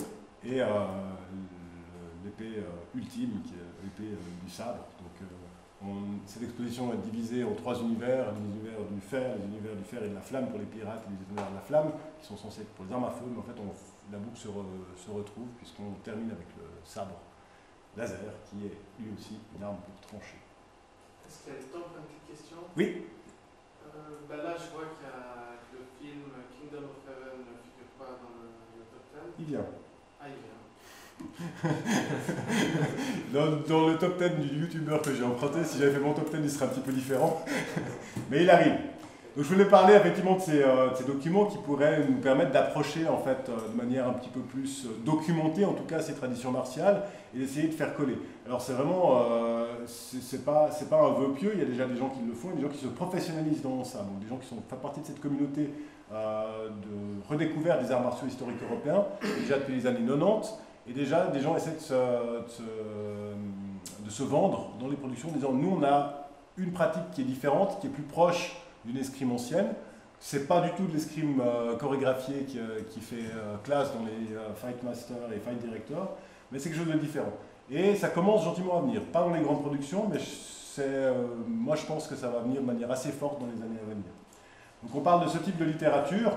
Et euh, l'épée euh, ultime, qui est l'épée euh, du sabre. Donc, euh, on, cette exposition est divisée en trois univers, l'univers du fer, l'univers du fer et de la flamme pour les pirates, et l'univers de la flamme, qui sont censés être pour les armes à feu, mais en fait on, la boucle se, re, se retrouve puisqu'on termine avec le sabre laser, qui est lui aussi une arme pour trancher. Est-ce qu'il y a le temps pour une petite question? Oui. Euh, ben là, je vois qu'il y a que le film Kingdom of Heaven ne figure pas dans le, le top dix. Il vient. Ah, il vient. dans, dans le top dix du youtubeur que j'ai emprunté, si j'avais fait mon top dix, il serait un petit peu différent. Mais il arrive. Donc je voulais parler effectivement de ces, euh, de ces documents qui pourraient nous permettre d'approcher en fait euh, de manière un petit peu plus euh, documentée en tout cas ces traditions martiales et d'essayer de faire coller. Alors c'est vraiment, euh, c'est pas, c'est pas un vœu pieux, il y a déjà des gens qui le font, il y a des gens qui se professionnalisent dans ça, donc des gens qui sont, font partie de cette communauté euh, de redécouverte des arts martiaux historiques européens, déjà depuis les années quatre-vingt-dix, et déjà des gens essaient de se, de se, de se vendre dans les productions en disant nous on a une pratique qui est différente, qui est plus proche d'une escrime ancienne. C'est pas du tout de l'escrime euh, chorégraphié qui, euh, qui fait euh, classe dans les euh, Fight Masters et Fight Directors, mais c'est quelque chose de différent. Et ça commence gentiment à venir, pas dans les grandes productions, mais c'est, euh, moi je pense que ça va venir de manière assez forte dans les années à venir. Donc on parle de ce type de littérature.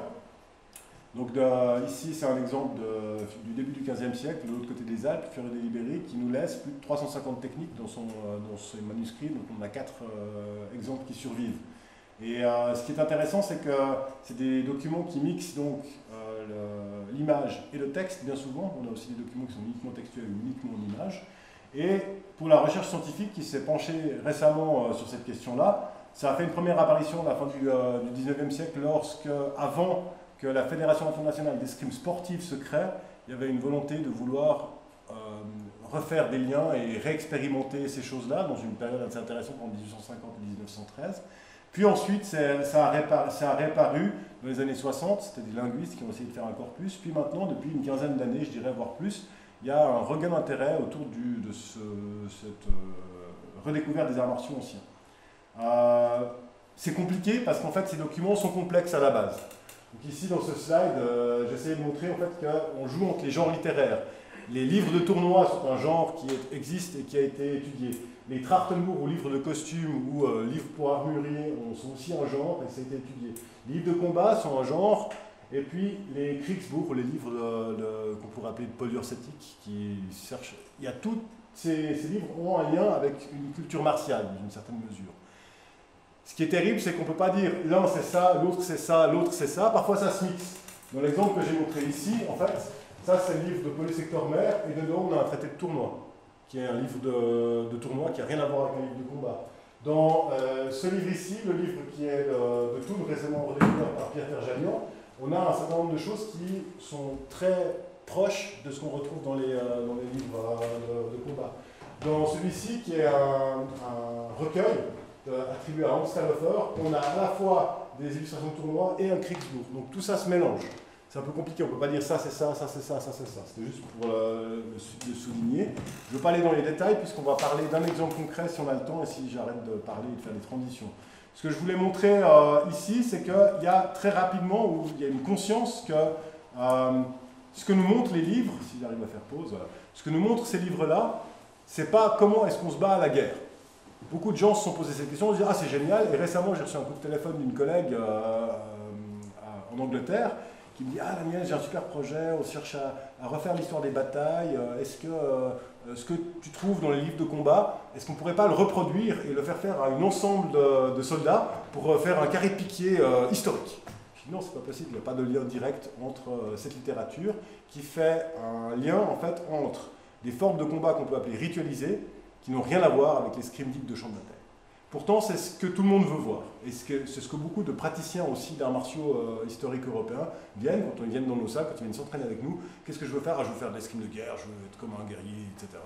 Donc de, ici c'est un exemple de, du début du quinzième siècle, de l'autre côté des Alpes, Fiore de Liberi, qui nous laisse plus de trois cent cinquante techniques dans, son, euh, dans ses manuscrits, donc on a quatre euh, exemples qui survivent. Et euh, ce qui est intéressant, c'est que c'est des documents qui mixent donc euh, l'image et le texte, bien souvent. On a aussi des documents qui sont uniquement textuels ou uniquement en image. Et pour la recherche scientifique qui s'est penchée récemment euh, sur cette question-là, ça a fait une première apparition à la fin du, euh, du dix-neuvième siècle, lorsque, avant que la Fédération internationale d'escrime sportive se crée, il y avait une volonté de vouloir euh, refaire des liens et réexpérimenter ces choses-là dans une période assez intéressante entre dix-huit cent cinquante et dix-neuf cent treize. Puis ensuite, ça a, réparu, ça a réparu dans les années soixante, c'était des linguistes qui ont essayé de faire un corpus. Puis maintenant, depuis une quinzaine d'années, je dirais, voire plus, il y a un regain d'intérêt autour du, de ce, cette euh, redécouverte des arts martiaux anciens. Euh, c'est compliqué parce qu'en fait, ces documents sont complexes à la base. Donc ici, dans ce slide, euh, j'essaie de montrer en fait qu'on joue entre les genres littéraires. Les livres de tournoi sont un genre qui est, existe et qui a été étudié. Les Trachtenbourg ou livres de costumes ou euh, livres pour armuriers sont aussi un genre et ça a été étudié. Les livres de combat sont un genre, et puis les Kriegsbuch, ou les livres qu'on pourrait appeler de polyurcétiques, qui cherchent. Il y a tous ces, ces livres ont un lien avec une culture martiale, dans une certaine mesure. Ce qui est terrible, c'est qu'on ne peut pas dire l'un c'est ça, l'autre c'est ça, l'autre c'est ça. Parfois ça se mixe. Dans l'exemple que j'ai montré ici, en fait, ça c'est le livre de Polysector Mer, et dedans on a un traité de tournoi, qui est un livre de, de tournoi qui n'a rien à voir avec un livre de combat. Dans euh, ce livre ici, le livre qui est de, de Thun, récemment redécouvert par Pierre Terjanian, on a un certain nombre de choses qui sont très proches de ce qu'on retrouve dans les, euh, dans les livres euh, de, de combat. Dans celui-ci, qui est un, un recueil euh, attribué à Hans Stahlhofer, on a à la fois des illustrations de tournoi et un Kriegsbuch. Donc tout ça se mélange. C'est un peu compliqué, on ne peut pas dire ça c'est ça, ça c'est ça, ça c'est ça. C'était juste pour le, le, le souligner. Je ne veux pas aller dans les détails puisqu'on va parler d'un exemple concret si on a le temps et si j'arrête de parler et de faire des transitions. Ce que je voulais montrer euh, ici, c'est qu'il y a très rapidement, où il y a une conscience que euh, ce que nous montrent les livres, si j'arrive à faire pause, voilà, ce que nous montrent ces livres-là, c'est pas comment est-ce qu'on se bat à la guerre. Beaucoup de gens se sont posés cette question, on se dit ah c'est génial, et récemment j'ai reçu un coup de téléphone d'une collègue euh, euh, en Angleterre, qui me dit « Ah Daniel, j'ai un super projet, on cherche à, à refaire l'histoire des batailles, est-ce que euh, ce que tu trouves dans les livres de combat, est-ce qu'on ne pourrait pas le reproduire et le faire faire à un ensemble de, de soldats pour faire un carré de piqué euh, historique ?» Je dis « Non, c'est pas possible, il n'y a pas de lien direct entre euh, cette littérature qui fait un lien en fait entre des formes de combat qu'on peut appeler ritualisées, qui n'ont rien à voir avec l'escrime dite de champ de bataille. Pourtant, c'est ce que tout le monde veut voir. Et c'est ce que beaucoup de praticiens aussi d'arts martiaux euh, historiques européens viennent, quand ils viennent dans nos salles, quand ils viennent s'entraîner avec nous. Qu'est-ce que je veux faire? Ah, je veux faire de l'escrime de guerre, je veux être comme un guerrier, et cetera.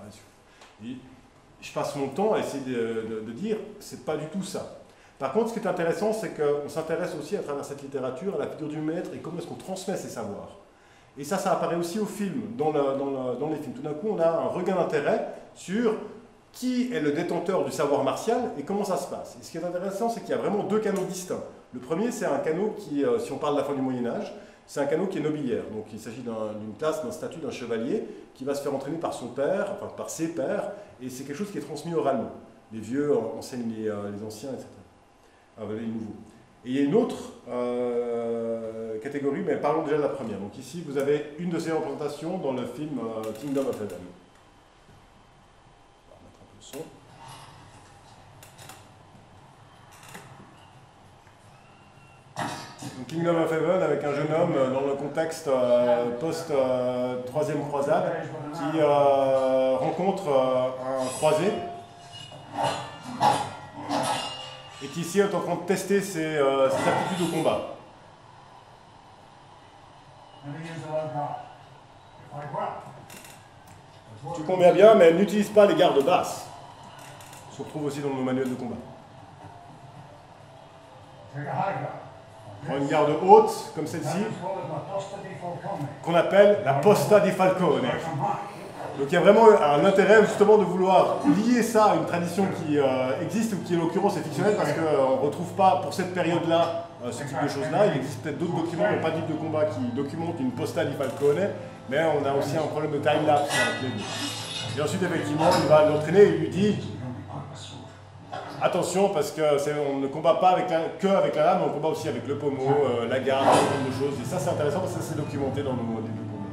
Et je passe mon temps à essayer de, de, de dire, c'est pas du tout ça. Par contre, ce qui est intéressant, c'est qu'on s'intéresse aussi à travers cette littérature à la figure du maître et comment est-ce qu'on transmet ses savoirs. Et ça, ça apparaît aussi au film, dans, le, dans, le, dans les films. Tout d'un coup, on a un regain d'intérêt sur qui est le détenteur du savoir martial et comment ça se passe. Et ce qui est intéressant, c'est qu'il y a vraiment deux canaux distincts. Le premier, c'est un canot qui, euh, si on parle de la fin du Moyen-Âge, c'est un canot qui est nobiliaire. Donc il s'agit d'une classe, d'un statut, d'un chevalier qui va se faire entraîner par son père, enfin par ses pères, et c'est quelque chose qui est transmis oralement. les vieux enseignent les, euh, les anciens, et cetera. Ah, voilà, les nouveaux. Et il y a une autre euh, catégorie, mais parlons déjà de la première. Donc ici, vous avez une de ces représentations dans le film euh, Kingdom of Heaven. On va mettre un peu de son. Donc, Kingdom of Heaven avec un jeune homme dans le contexte euh, post-troisième euh, croisade qui euh, rencontre euh, un croisé et qui ici est en train de tester ses, euh, ses aptitudes au combat. Tu combats bien, mais elle n'utilise pas les gardes basses. On se retrouve aussi dans nos manuels de combat. Prends une garde haute, comme celle-ci, qu'on appelle la posta di Falcone. Donc il y a vraiment un intérêt justement de vouloir lier ça à une tradition qui euh, existe ou qui en l'occurrence est fictionnelle parce qu'on euh, ne retrouve pas pour cette période-là euh, ce type de choses-là. Il existe peut-être d'autres documents, mais pas de livre de combat qui documentent une posta di Falcone, mais on a aussi un problème de time-lapse avec les deux. Et ensuite effectivement il va l'entraîner et il lui dit attention parce qu'on ne combat pas avec la, que avec la lame, on combat aussi avec le pommeau, euh, la garde, ce genre de choses. Et ça c'est intéressant parce que ça c'est documenté dans nos modules de combat.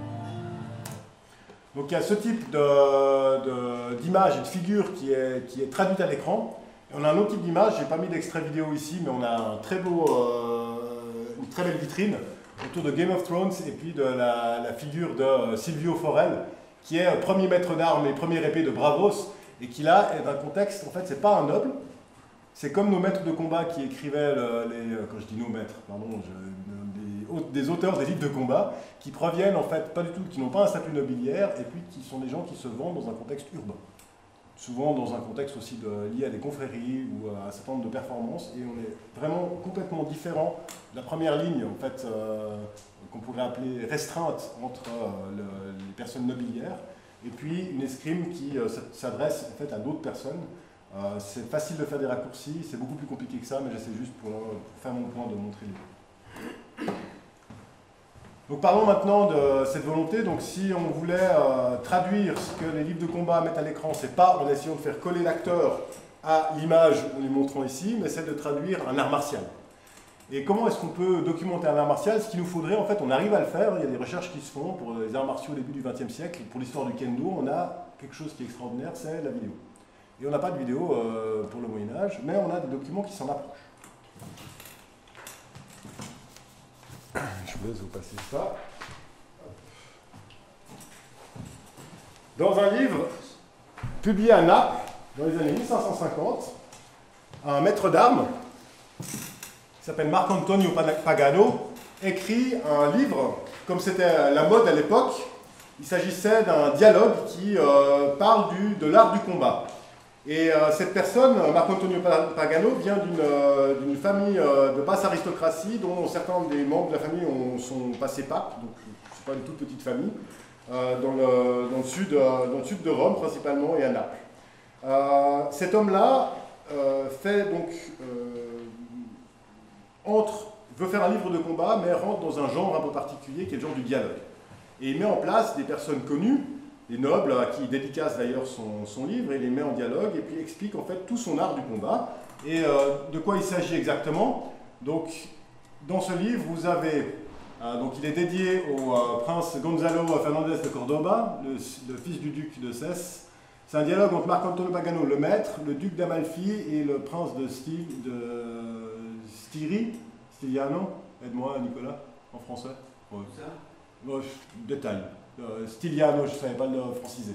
Donc il y a ce type d'image et de figure qui est, qui est traduite à l'écran. On a un autre type d'image, je n'ai pas mis d'extrait vidéo ici, mais on a un très beau, euh, une très belle vitrine autour de Game of Thrones et puis de la, la figure de Silvio Forel, qui est premier maître d'armes et premier épée de Bravos, et qui là est d'un contexte, en fait c'est pas un noble, c'est comme nos maîtres de combat qui écrivaient, le, les, quand je dis nos maîtres, pardon, je, des, des auteurs des livres de combat, qui proviennent en fait pas du tout, qui n'ont pas un statut nobiliaire, et puis qui sont des gens qui se vendent dans un contexte urbain. Souvent dans un contexte aussi de, lié à des confréries ou à un certain nombre de performances, et on est vraiment complètement différent de la première ligne, en fait, euh, qu'on pourrait appeler restreinte entre euh, le, les personnes nobiliaires, et puis une escrime qui euh, s'adresse en fait à d'autres personnes. Euh, c'est facile de faire des raccourcis, c'est beaucoup plus compliqué que ça, mais j'essaie juste pour, pour faire mon point de montrer les deux. Donc parlons maintenant de cette volonté. Donc si on voulait euh, traduire ce que les livres de combat mettent à l'écran, c'est pas en essayant de faire coller l'acteur à l'image en lui montrant ici, mais c'est de traduire un art martial. Et comment est-ce qu'on peut documenter un art martial? Ce qu'il nous faudrait, en fait, on arrive à le faire, il y a des recherches qui se font pour les arts martiaux au début du vingtième siècle. Pour l'histoire du kendo, on a quelque chose qui est extraordinaire, c'est la vidéo. Et on n'a pas de vidéo euh, pour le Moyen-Âge, mais on a des documents qui s'en approchent. Je vous laisse vous passer ça. Dans un livre publié à Naples dans les années mille cinq cent cinquante, un maître d'armes qui s'appelle Marc-Antonio Pagano écrit un livre, comme c'était la mode à l'époque. Il s'agissait d'un dialogue qui euh, parle du, de l'art du combat. Et euh, cette personne, Marc-Antonio Pagano, vient d'une euh, famille euh, de basse aristocratie dont certains des membres de la famille ont, sont passés papes, donc c'est pas une toute petite famille, euh, dans, le, dans, le sud, euh, dans le sud de Rome principalement et à Naples. Euh, cet homme-là euh, fait donc euh, entre, veut faire un livre de combat, mais rentre dans un genre un peu particulier qui est le genre du dialogue. Et il met en place des personnes connues, des nobles, à qui il dédicace d'ailleurs son, son livre, et les met en dialogue, et puis explique en fait tout son art du combat. Et euh, de quoi il s'agit exactement? Donc, dans ce livre, vous avez, euh, donc il est dédié au euh, prince Gonzalo Fernandez de Cordoba, le, le fils du duc de Cesse. C'est un dialogue entre Marc-Antonio Pagano, le maître, le duc d'Amalfi et le prince de, Sti, de Styrie, Stiliano, aide-moi Nicolas, en français. Ouais. Bon, détail. Euh, Stiliano, je ne savais pas le franciser.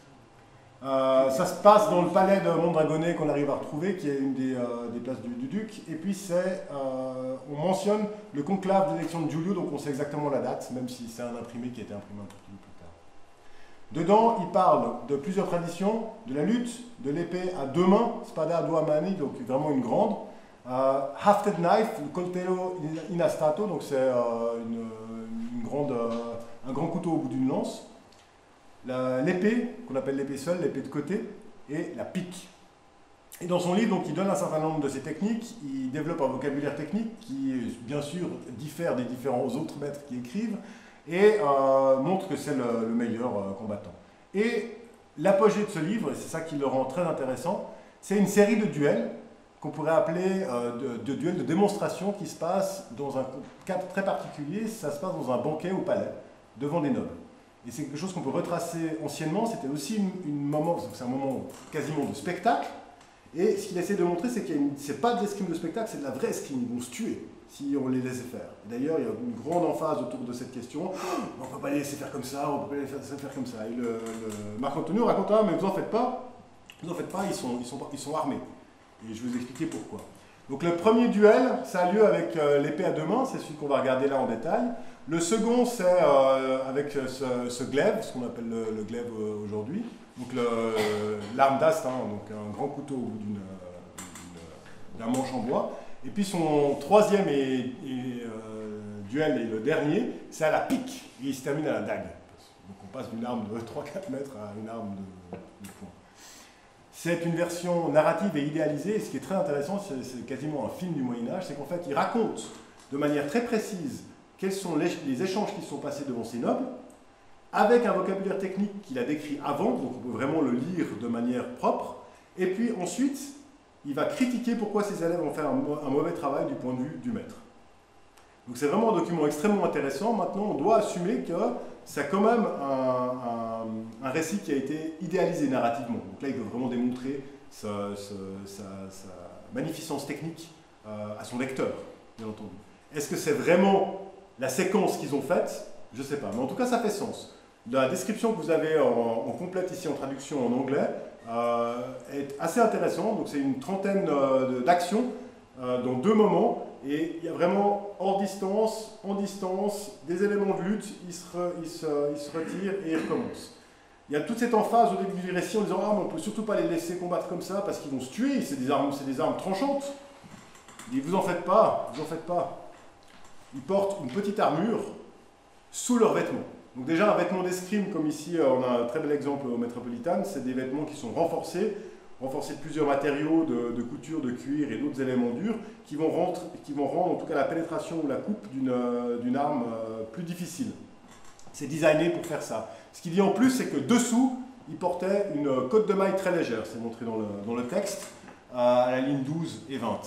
Euh, ça se passe dans le palais de Mondragonnet qu'on arrive à retrouver, qui est une des, euh, des places du, du duc. Et puis c'est, euh, on mentionne le conclave d'élection de Giulio, donc on sait exactement la date, même si c'est un imprimé qui a été imprimé un peu plus tard. Dedans, il parle de plusieurs traditions, de la lutte, de l'épée à deux mains, spada a due mani, donc vraiment une grande. Euh, hafted knife, le coltello in astato, donc c'est euh, une, une grande... Euh, un grand couteau au bout d'une lance, l'épée, qu'on appelle l'épée seule, l'épée de côté, et la pique. Et dans son livre, donc, il donne un certain nombre de ces techniques, il développe un vocabulaire technique qui, bien sûr, diffère des différents autres maîtres qui écrivent, et euh, montre que c'est le, le meilleur euh, combattant. Et l'apogée de ce livre, et c'est ça qui le rend très intéressant, c'est une série de duels qu'on pourrait appeler euh, de, de duels de démonstration qui se passent dans un cadre très particulier. Ça se passe dans un banquet au palais, devant des nobles. Et c'est quelque chose qu'on peut retracer anciennement. C'était aussi une, une moment, c'est un moment quasiment de spectacle. Et ce qu'il essaie de montrer, c'est qu'il ce n'est pas de l'escrime de spectacle, c'est de la vraie escrime. Ils vont se tuer si on les laissait faire. D'ailleurs, il y a une grande emphase autour de cette question. On ne peut pas les laisser faire comme ça, on ne peut pas les laisser faire comme ça. Et le, le Marc-Antonio raconte, ah, mais vous en faites pas, vous en faites pas, ils sont, ils sont, ils sont armés. Et je vais vous expliquer pourquoi. Donc le premier duel, ça a lieu avec euh, l'épée à deux mains, c'est celui qu'on va regarder là en détail. Le second, c'est euh, avec ce, ce glaive, ce qu'on appelle le, le glaive euh, aujourd'hui. Donc l'arme d'Ast, hein, donc un grand couteau au bout d'une, d'un manche en bois. Et puis son troisième et, et, euh, duel, et le dernier, c'est à la pique. Et il se termine à la dague. Donc on passe d'une arme de trois à quatre mètres à une arme de, de poing. C'est une version narrative et idéalisée. Et ce qui est très intéressant, c'est, c'est quasiment un film du Moyen-Âge, c'est qu'en fait, il raconte de manière très précise quels sont les, les échanges qui se sont passés devant ces nobles, avec un vocabulaire technique qu'il a décrit avant, donc on peut vraiment le lire de manière propre, et puis ensuite, il va critiquer pourquoi ses élèves ont fait un, un mauvais travail du point de vue du maître. Donc c'est vraiment un document extrêmement intéressant. Maintenant, on doit assumer que c'est quand même un, un, un récit qui a été idéalisé narrativement. Donc là, il veut vraiment démontrer sa, sa, sa, sa magnificence technique euh, à son lecteur, bien entendu. Est-ce que c'est vraiment la séquence qu'ils ont faite? Je ne sais pas, mais en tout cas, ça fait sens. La description que vous avez en, en complète ici en traduction en anglais euh, est assez intéressante. Donc c'est une trentaine euh, d'actions euh, dans deux moments. Et il y a vraiment hors distance, en distance, des éléments de lutte, ils se, ils se, ils se retirent et ils recommencent. Il y a toute cette emphase au début du récit en disant « Ah, mais on ne peut surtout pas les laisser combattre comme ça parce qu'ils vont se tuer, c'est des armes, c'est des armes tranchantes. » Il dit « Vous en faites pas, vous en faites pas. » Ils portent une petite armure sous leurs vêtements. Donc déjà, un vêtement d'escrime, comme ici, on a un très bel exemple au Metropolitan, c'est des vêtements qui sont renforcés, renforcés de plusieurs matériaux, de, de couture, de cuir et d'autres éléments durs, qui vont, rendre, qui vont rendre en tout cas la pénétration ou la coupe d'une d'une arme euh, plus difficile. C'est designé pour faire ça. Ce qu'il dit en plus, c'est que dessous, il portait une cotte de maille très légère, c'est montré dans le, dans le texte, à la ligne douze et vingt,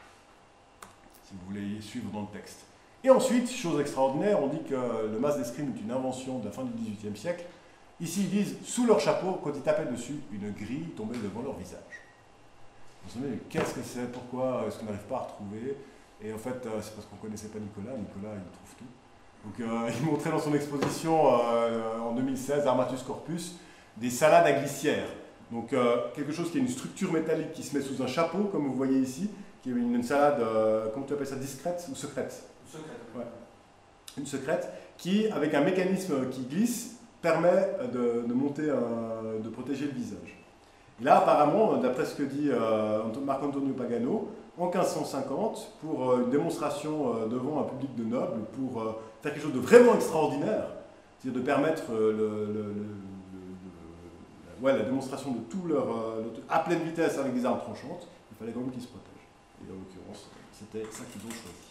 si vous voulez suivre dans le texte. Et ensuite, chose extraordinaire, on dit que le masque d'escrime est une invention de la fin du dix-huitième siècle. Ici, ils disent, sous leur chapeau, quand ils tapaient dessus, une grille tombait devant leur visage. Vous vous savez, qu'est-ce que c'est? Pourquoi est-ce qu'on n'arrive pas à retrouver? Et en fait, c'est parce qu'on ne connaissait pas Nicolas. Nicolas, il trouve tout. Donc, euh, il montrait dans son exposition euh, en deux mille seize, Armatus Corpus, des salades à glissière. Donc, euh, quelque chose qui a une structure métallique qui se met sous un chapeau, comme vous voyez ici, qui est une, une salade, euh, comment tu appelles ça, discrète ou secrète? Secrète. Ouais. Une secrète qui, avec un mécanisme qui glisse, permet de, de monter, un, de protéger le visage. Et là, apparemment, d'après ce que dit euh, Marc-Antonio Pagano, en quinze cent cinquante, pour euh, une démonstration euh, devant un public de nobles, pour euh, faire quelque chose de vraiment extraordinaire, c'est-à-dire de permettre euh, le, le, le, le, ouais, la démonstration de tout leur, euh, à pleine vitesse avec des armes tranchantes, il fallait quand même qu'ils se protègent. Et en l'occurrence, c'était ça qu'ils ont choisi.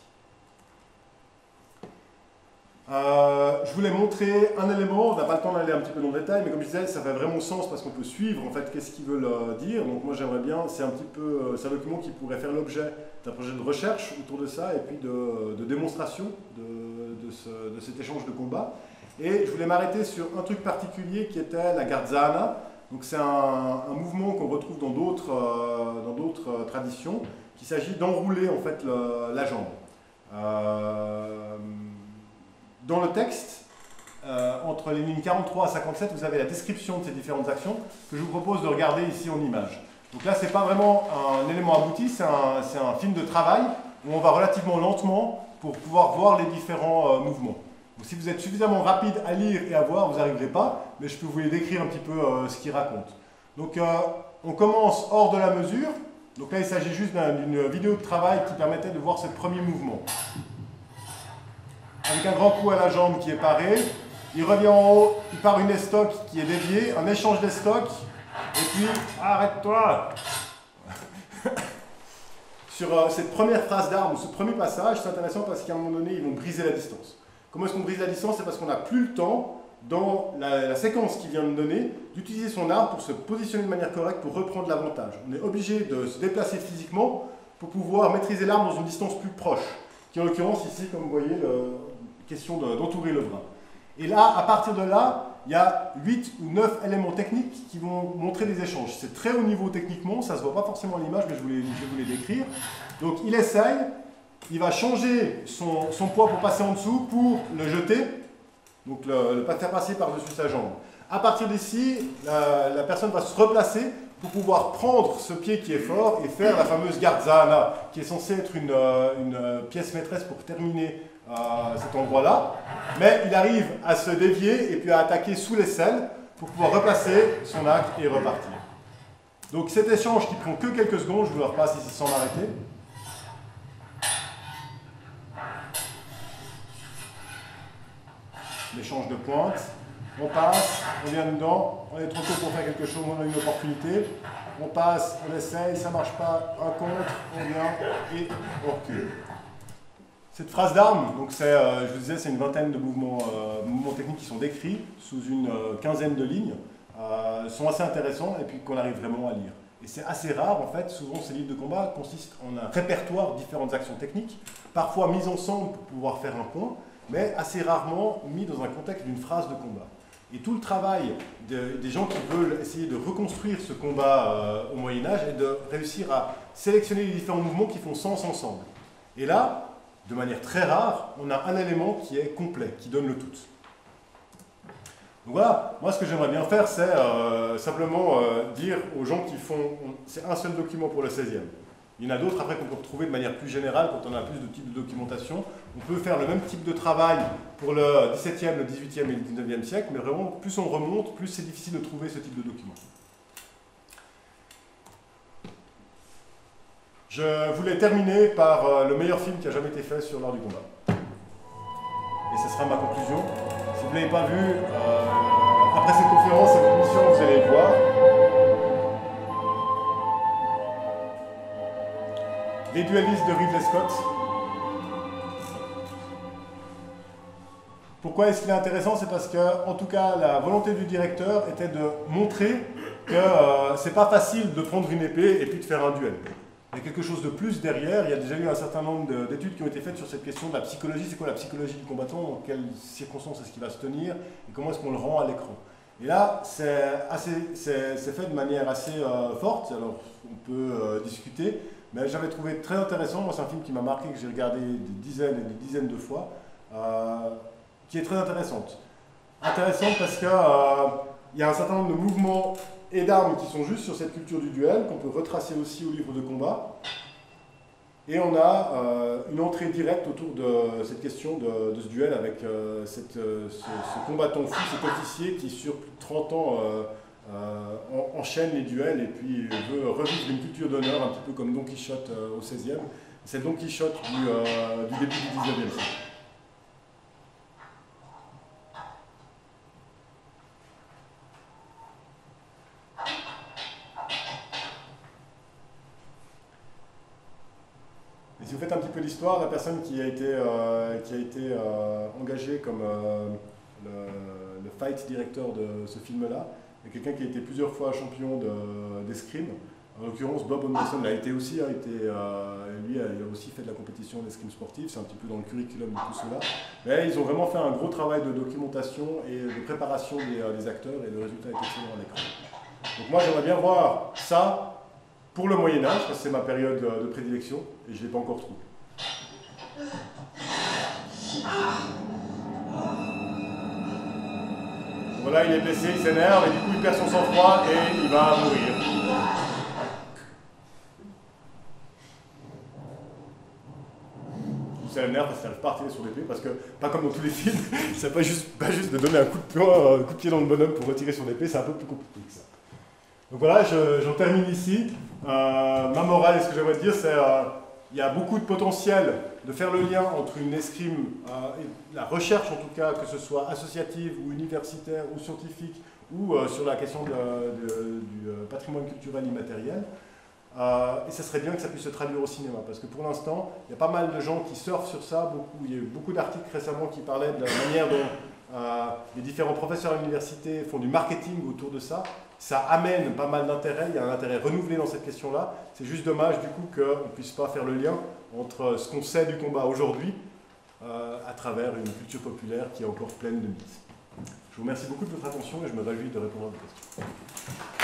Euh, je voulais montrer un élément, on n'a pas le temps d'aller un petit peu dans le détail, mais comme je disais, ça fait vraiment sens parce qu'on peut suivre en fait qu'est-ce qu'ils veulent euh, dire. Donc moi j'aimerais bien, c'est un petit peu, euh, c'est un document qui pourrait faire l'objet d'un projet de recherche autour de ça et puis de, de démonstration de, de, ce, de cet échange de combat. Et je voulais m'arrêter sur un truc particulier qui était la garzana. Donc c'est un, un mouvement qu'on retrouve dans d'autres euh, dans d'autres euh, traditions, qu'il s'agit d'enrouler en fait le, la jambe. Euh, Dans le texte, euh, entre les lignes quarante-trois à cinquante-sept, vous avez la description de ces différentes actions que je vous propose de regarder ici en image. Donc là, ce n'est pas vraiment un élément abouti, c'est un, c'est un film de travail où on va relativement lentement pour pouvoir voir les différents euh, mouvements. Donc si vous êtes suffisamment rapide à lire et à voir, vous n'arriverez pas, mais je peux vous les décrire un petit peu euh, ce qu'il raconte. Donc euh, on commence hors de la mesure. Donc là, il s'agit juste d'une vidéo de travail qui permettait de voir ce premier mouvement. Avec un grand coup à la jambe qui est paré, il revient en haut, il part une estoc qui est déviée, un échange d'estoc, et puis arrête-toi. Sur euh, cette première phrase d'arme, ce premier passage, c'est intéressant parce qu'à un moment donné, ils vont briser la distance. Comment est-ce qu'on brise la distance? C'est parce qu'on n'a plus le temps dans la, la séquence qu'il vient de donner, d'utiliser son arme pour se positionner de manière correcte, pour reprendre l'avantage. On est obligé de se déplacer physiquement pour pouvoir maîtriser l'arme dans une distance plus proche, qui en l'occurrence ici, comme vous voyez, le, question d'entourer le bras. Et là, à partir de là, il y a huit ou neuf éléments techniques qui vont montrer des échanges. C'est très haut niveau techniquement, ça ne se voit pas forcément à l'image, mais je, voulais, je vais vous les décrire. Donc il essaye, il va changer son, son poids pour passer en dessous, pour le jeter, donc le, le faire passer par-dessus sa jambe. À partir d'ici, la, la personne va se replacer pour pouvoir prendre ce pied qui est fort et faire la fameuse garzana, qui est censée être une, une pièce maîtresse pour terminer euh, cet endroit-là. Mais il arrive à se dévier et puis à attaquer sous l'aisselle pour pouvoir replacer son arc et repartir. Donc cet échange qui prend que quelques secondes, je vous le repasse ici sans m'arrêter. L'échange de pointe. On passe, on vient dedans, on est trop tôt pour faire quelque chose, on a une opportunité. On passe, on essaye, ça ne marche pas, un contre, on vient et on recule. Cette phrase d'arme, donc c'est, euh, je vous disais, c'est une vingtaine de mouvements, euh, mouvements techniques qui sont décrits sous une euh, quinzaine de lignes, euh, sont assez intéressants et puis qu'on arrive vraiment à lire. Et c'est assez rare, en fait, souvent ces livres de combat consistent en un répertoire de différentes actions techniques, parfois mises ensemble pour pouvoir faire un point, mais assez rarement mis dans un contexte d'une phrase de combat. Et tout le travail de, des gens qui veulent essayer de reconstruire ce combat euh, au Moyen-Âge est de réussir à sélectionner les différents mouvements qui font sens ensemble. Et là, de manière très rare, on a un élément qui est complet, qui donne le tout. Donc voilà, moi ce que j'aimerais bien faire, c'est euh, simplement euh, dire aux gens qui font... C'est un seul document pour le seizième. Il y en a d'autres après qu'on peut retrouver de manière plus générale quand on a plus de types de documentation. On peut faire le même type de travail pour le dix-septième, le dix-huitième et le dix-neuvième siècle, mais vraiment, plus on remonte, plus c'est difficile de trouver ce type de document. Je voulais terminer par euh, le meilleur film qui a jamais été fait sur l'art du combat. Et ce sera ma conclusion. Si vous ne l'avez pas vu, euh, après cette conférence, cette émission, vous allez le voir. Les duellistes de Ridley Scott. Pourquoi est-ce qu'il est intéressant? C'est parce que, en tout cas, la volonté du directeur était de montrer que euh, c'est pas facile de prendre une épée et puis de faire un duel. Il y a quelque chose de plus derrière. Il y a déjà eu un certain nombre d'études qui ont été faites sur cette question de la psychologie. C'est quoi la psychologie du combattant? Dans quelles circonstances est-ce qu'il va se tenir? Et comment est-ce qu'on le rend à l'écran? Et là, c'est fait de manière assez euh, forte. Alors, on peut euh, discuter. Mais j'avais trouvé très intéressant. Moi, c'est un film qui m'a marqué, que j'ai regardé des dizaines et des dizaines de fois, euh, qui est très intéressante. Intéressante parce qu'il euh, y a un certain nombre de mouvements et d'armes qui sont juste sur cette culture du duel, qu'on peut retracer aussi au livre de combat. Et on a euh, une entrée directe autour de cette question de, de ce duel avec euh, cette, euh, ce, ce combattant fou, cet officier qui, sur plus de trente ans, euh, Euh, enchaîne les duels et puis veut revivre une culture d'honneur, un petit peu comme Don Quichotte euh, au seizième. C'est Don Quichotte du, euh, du début du dix-neuvième siècle. Et si vous faites un petit peu l'histoire, la personne qui a été, euh, qui a été euh, engagée comme euh, le, le fight director de ce film-là, il y a quelqu'un qui a été plusieurs fois champion d'escrime. En l'occurrence, Bob Anderson l'a été aussi. A été, euh, lui, il a aussi fait de la compétition d'escrime sportive. C'est un petit peu dans le curriculum de tout cela. Mais ils ont vraiment fait un gros travail de documentation et de préparation des, euh, des acteurs. Et le résultat est excellent à l'écran. Donc moi, j'aimerais bien voir ça pour le Moyen-Âge, parce que c'est ma période de prédilection. Et je ne l'ai pas encore trouvé. Voilà, il est blessé, il s'énerve et du coup il perd son sang-froid et il va mourir. Ça l'énerve parce qu'il n'arrive pas à tirer sur l'épée parce que, pas comme dans tous les films, c'est pas juste, pas juste de donner un coup de, poing, un coup de pied dans le bonhomme pour retirer son épée, c'est un peu plus compliqué que ça. Donc voilà, j'en termine ici. Euh, ma morale, et ce que j'aimerais dire, c'est euh, il y a beaucoup de potentiel de faire le lien entre une escrime, euh, et la recherche en tout cas, que ce soit associative ou universitaire ou scientifique, ou euh, sur la question de, de, du euh, patrimoine culturel immatériel. Euh, et ça serait bien que ça puisse se traduire au cinéma, parce que pour l'instant, il y a pas mal de gens qui surfent sur ça. Beaucoup, il y a eu beaucoup d'articles récemment qui parlaient de la manière dont euh, les différents professeurs à l'université font du marketing autour de ça. Ça amène pas mal d'intérêt, il y a un intérêt renouvelé dans cette question-là. C'est juste dommage du coup qu'on ne puisse pas faire le lien entre ce qu'on sait du combat aujourd'hui euh, à travers une culture populaire qui est encore pleine de mythes. Je vous remercie beaucoup de votre attention et je me réjouis de répondre à vos questions.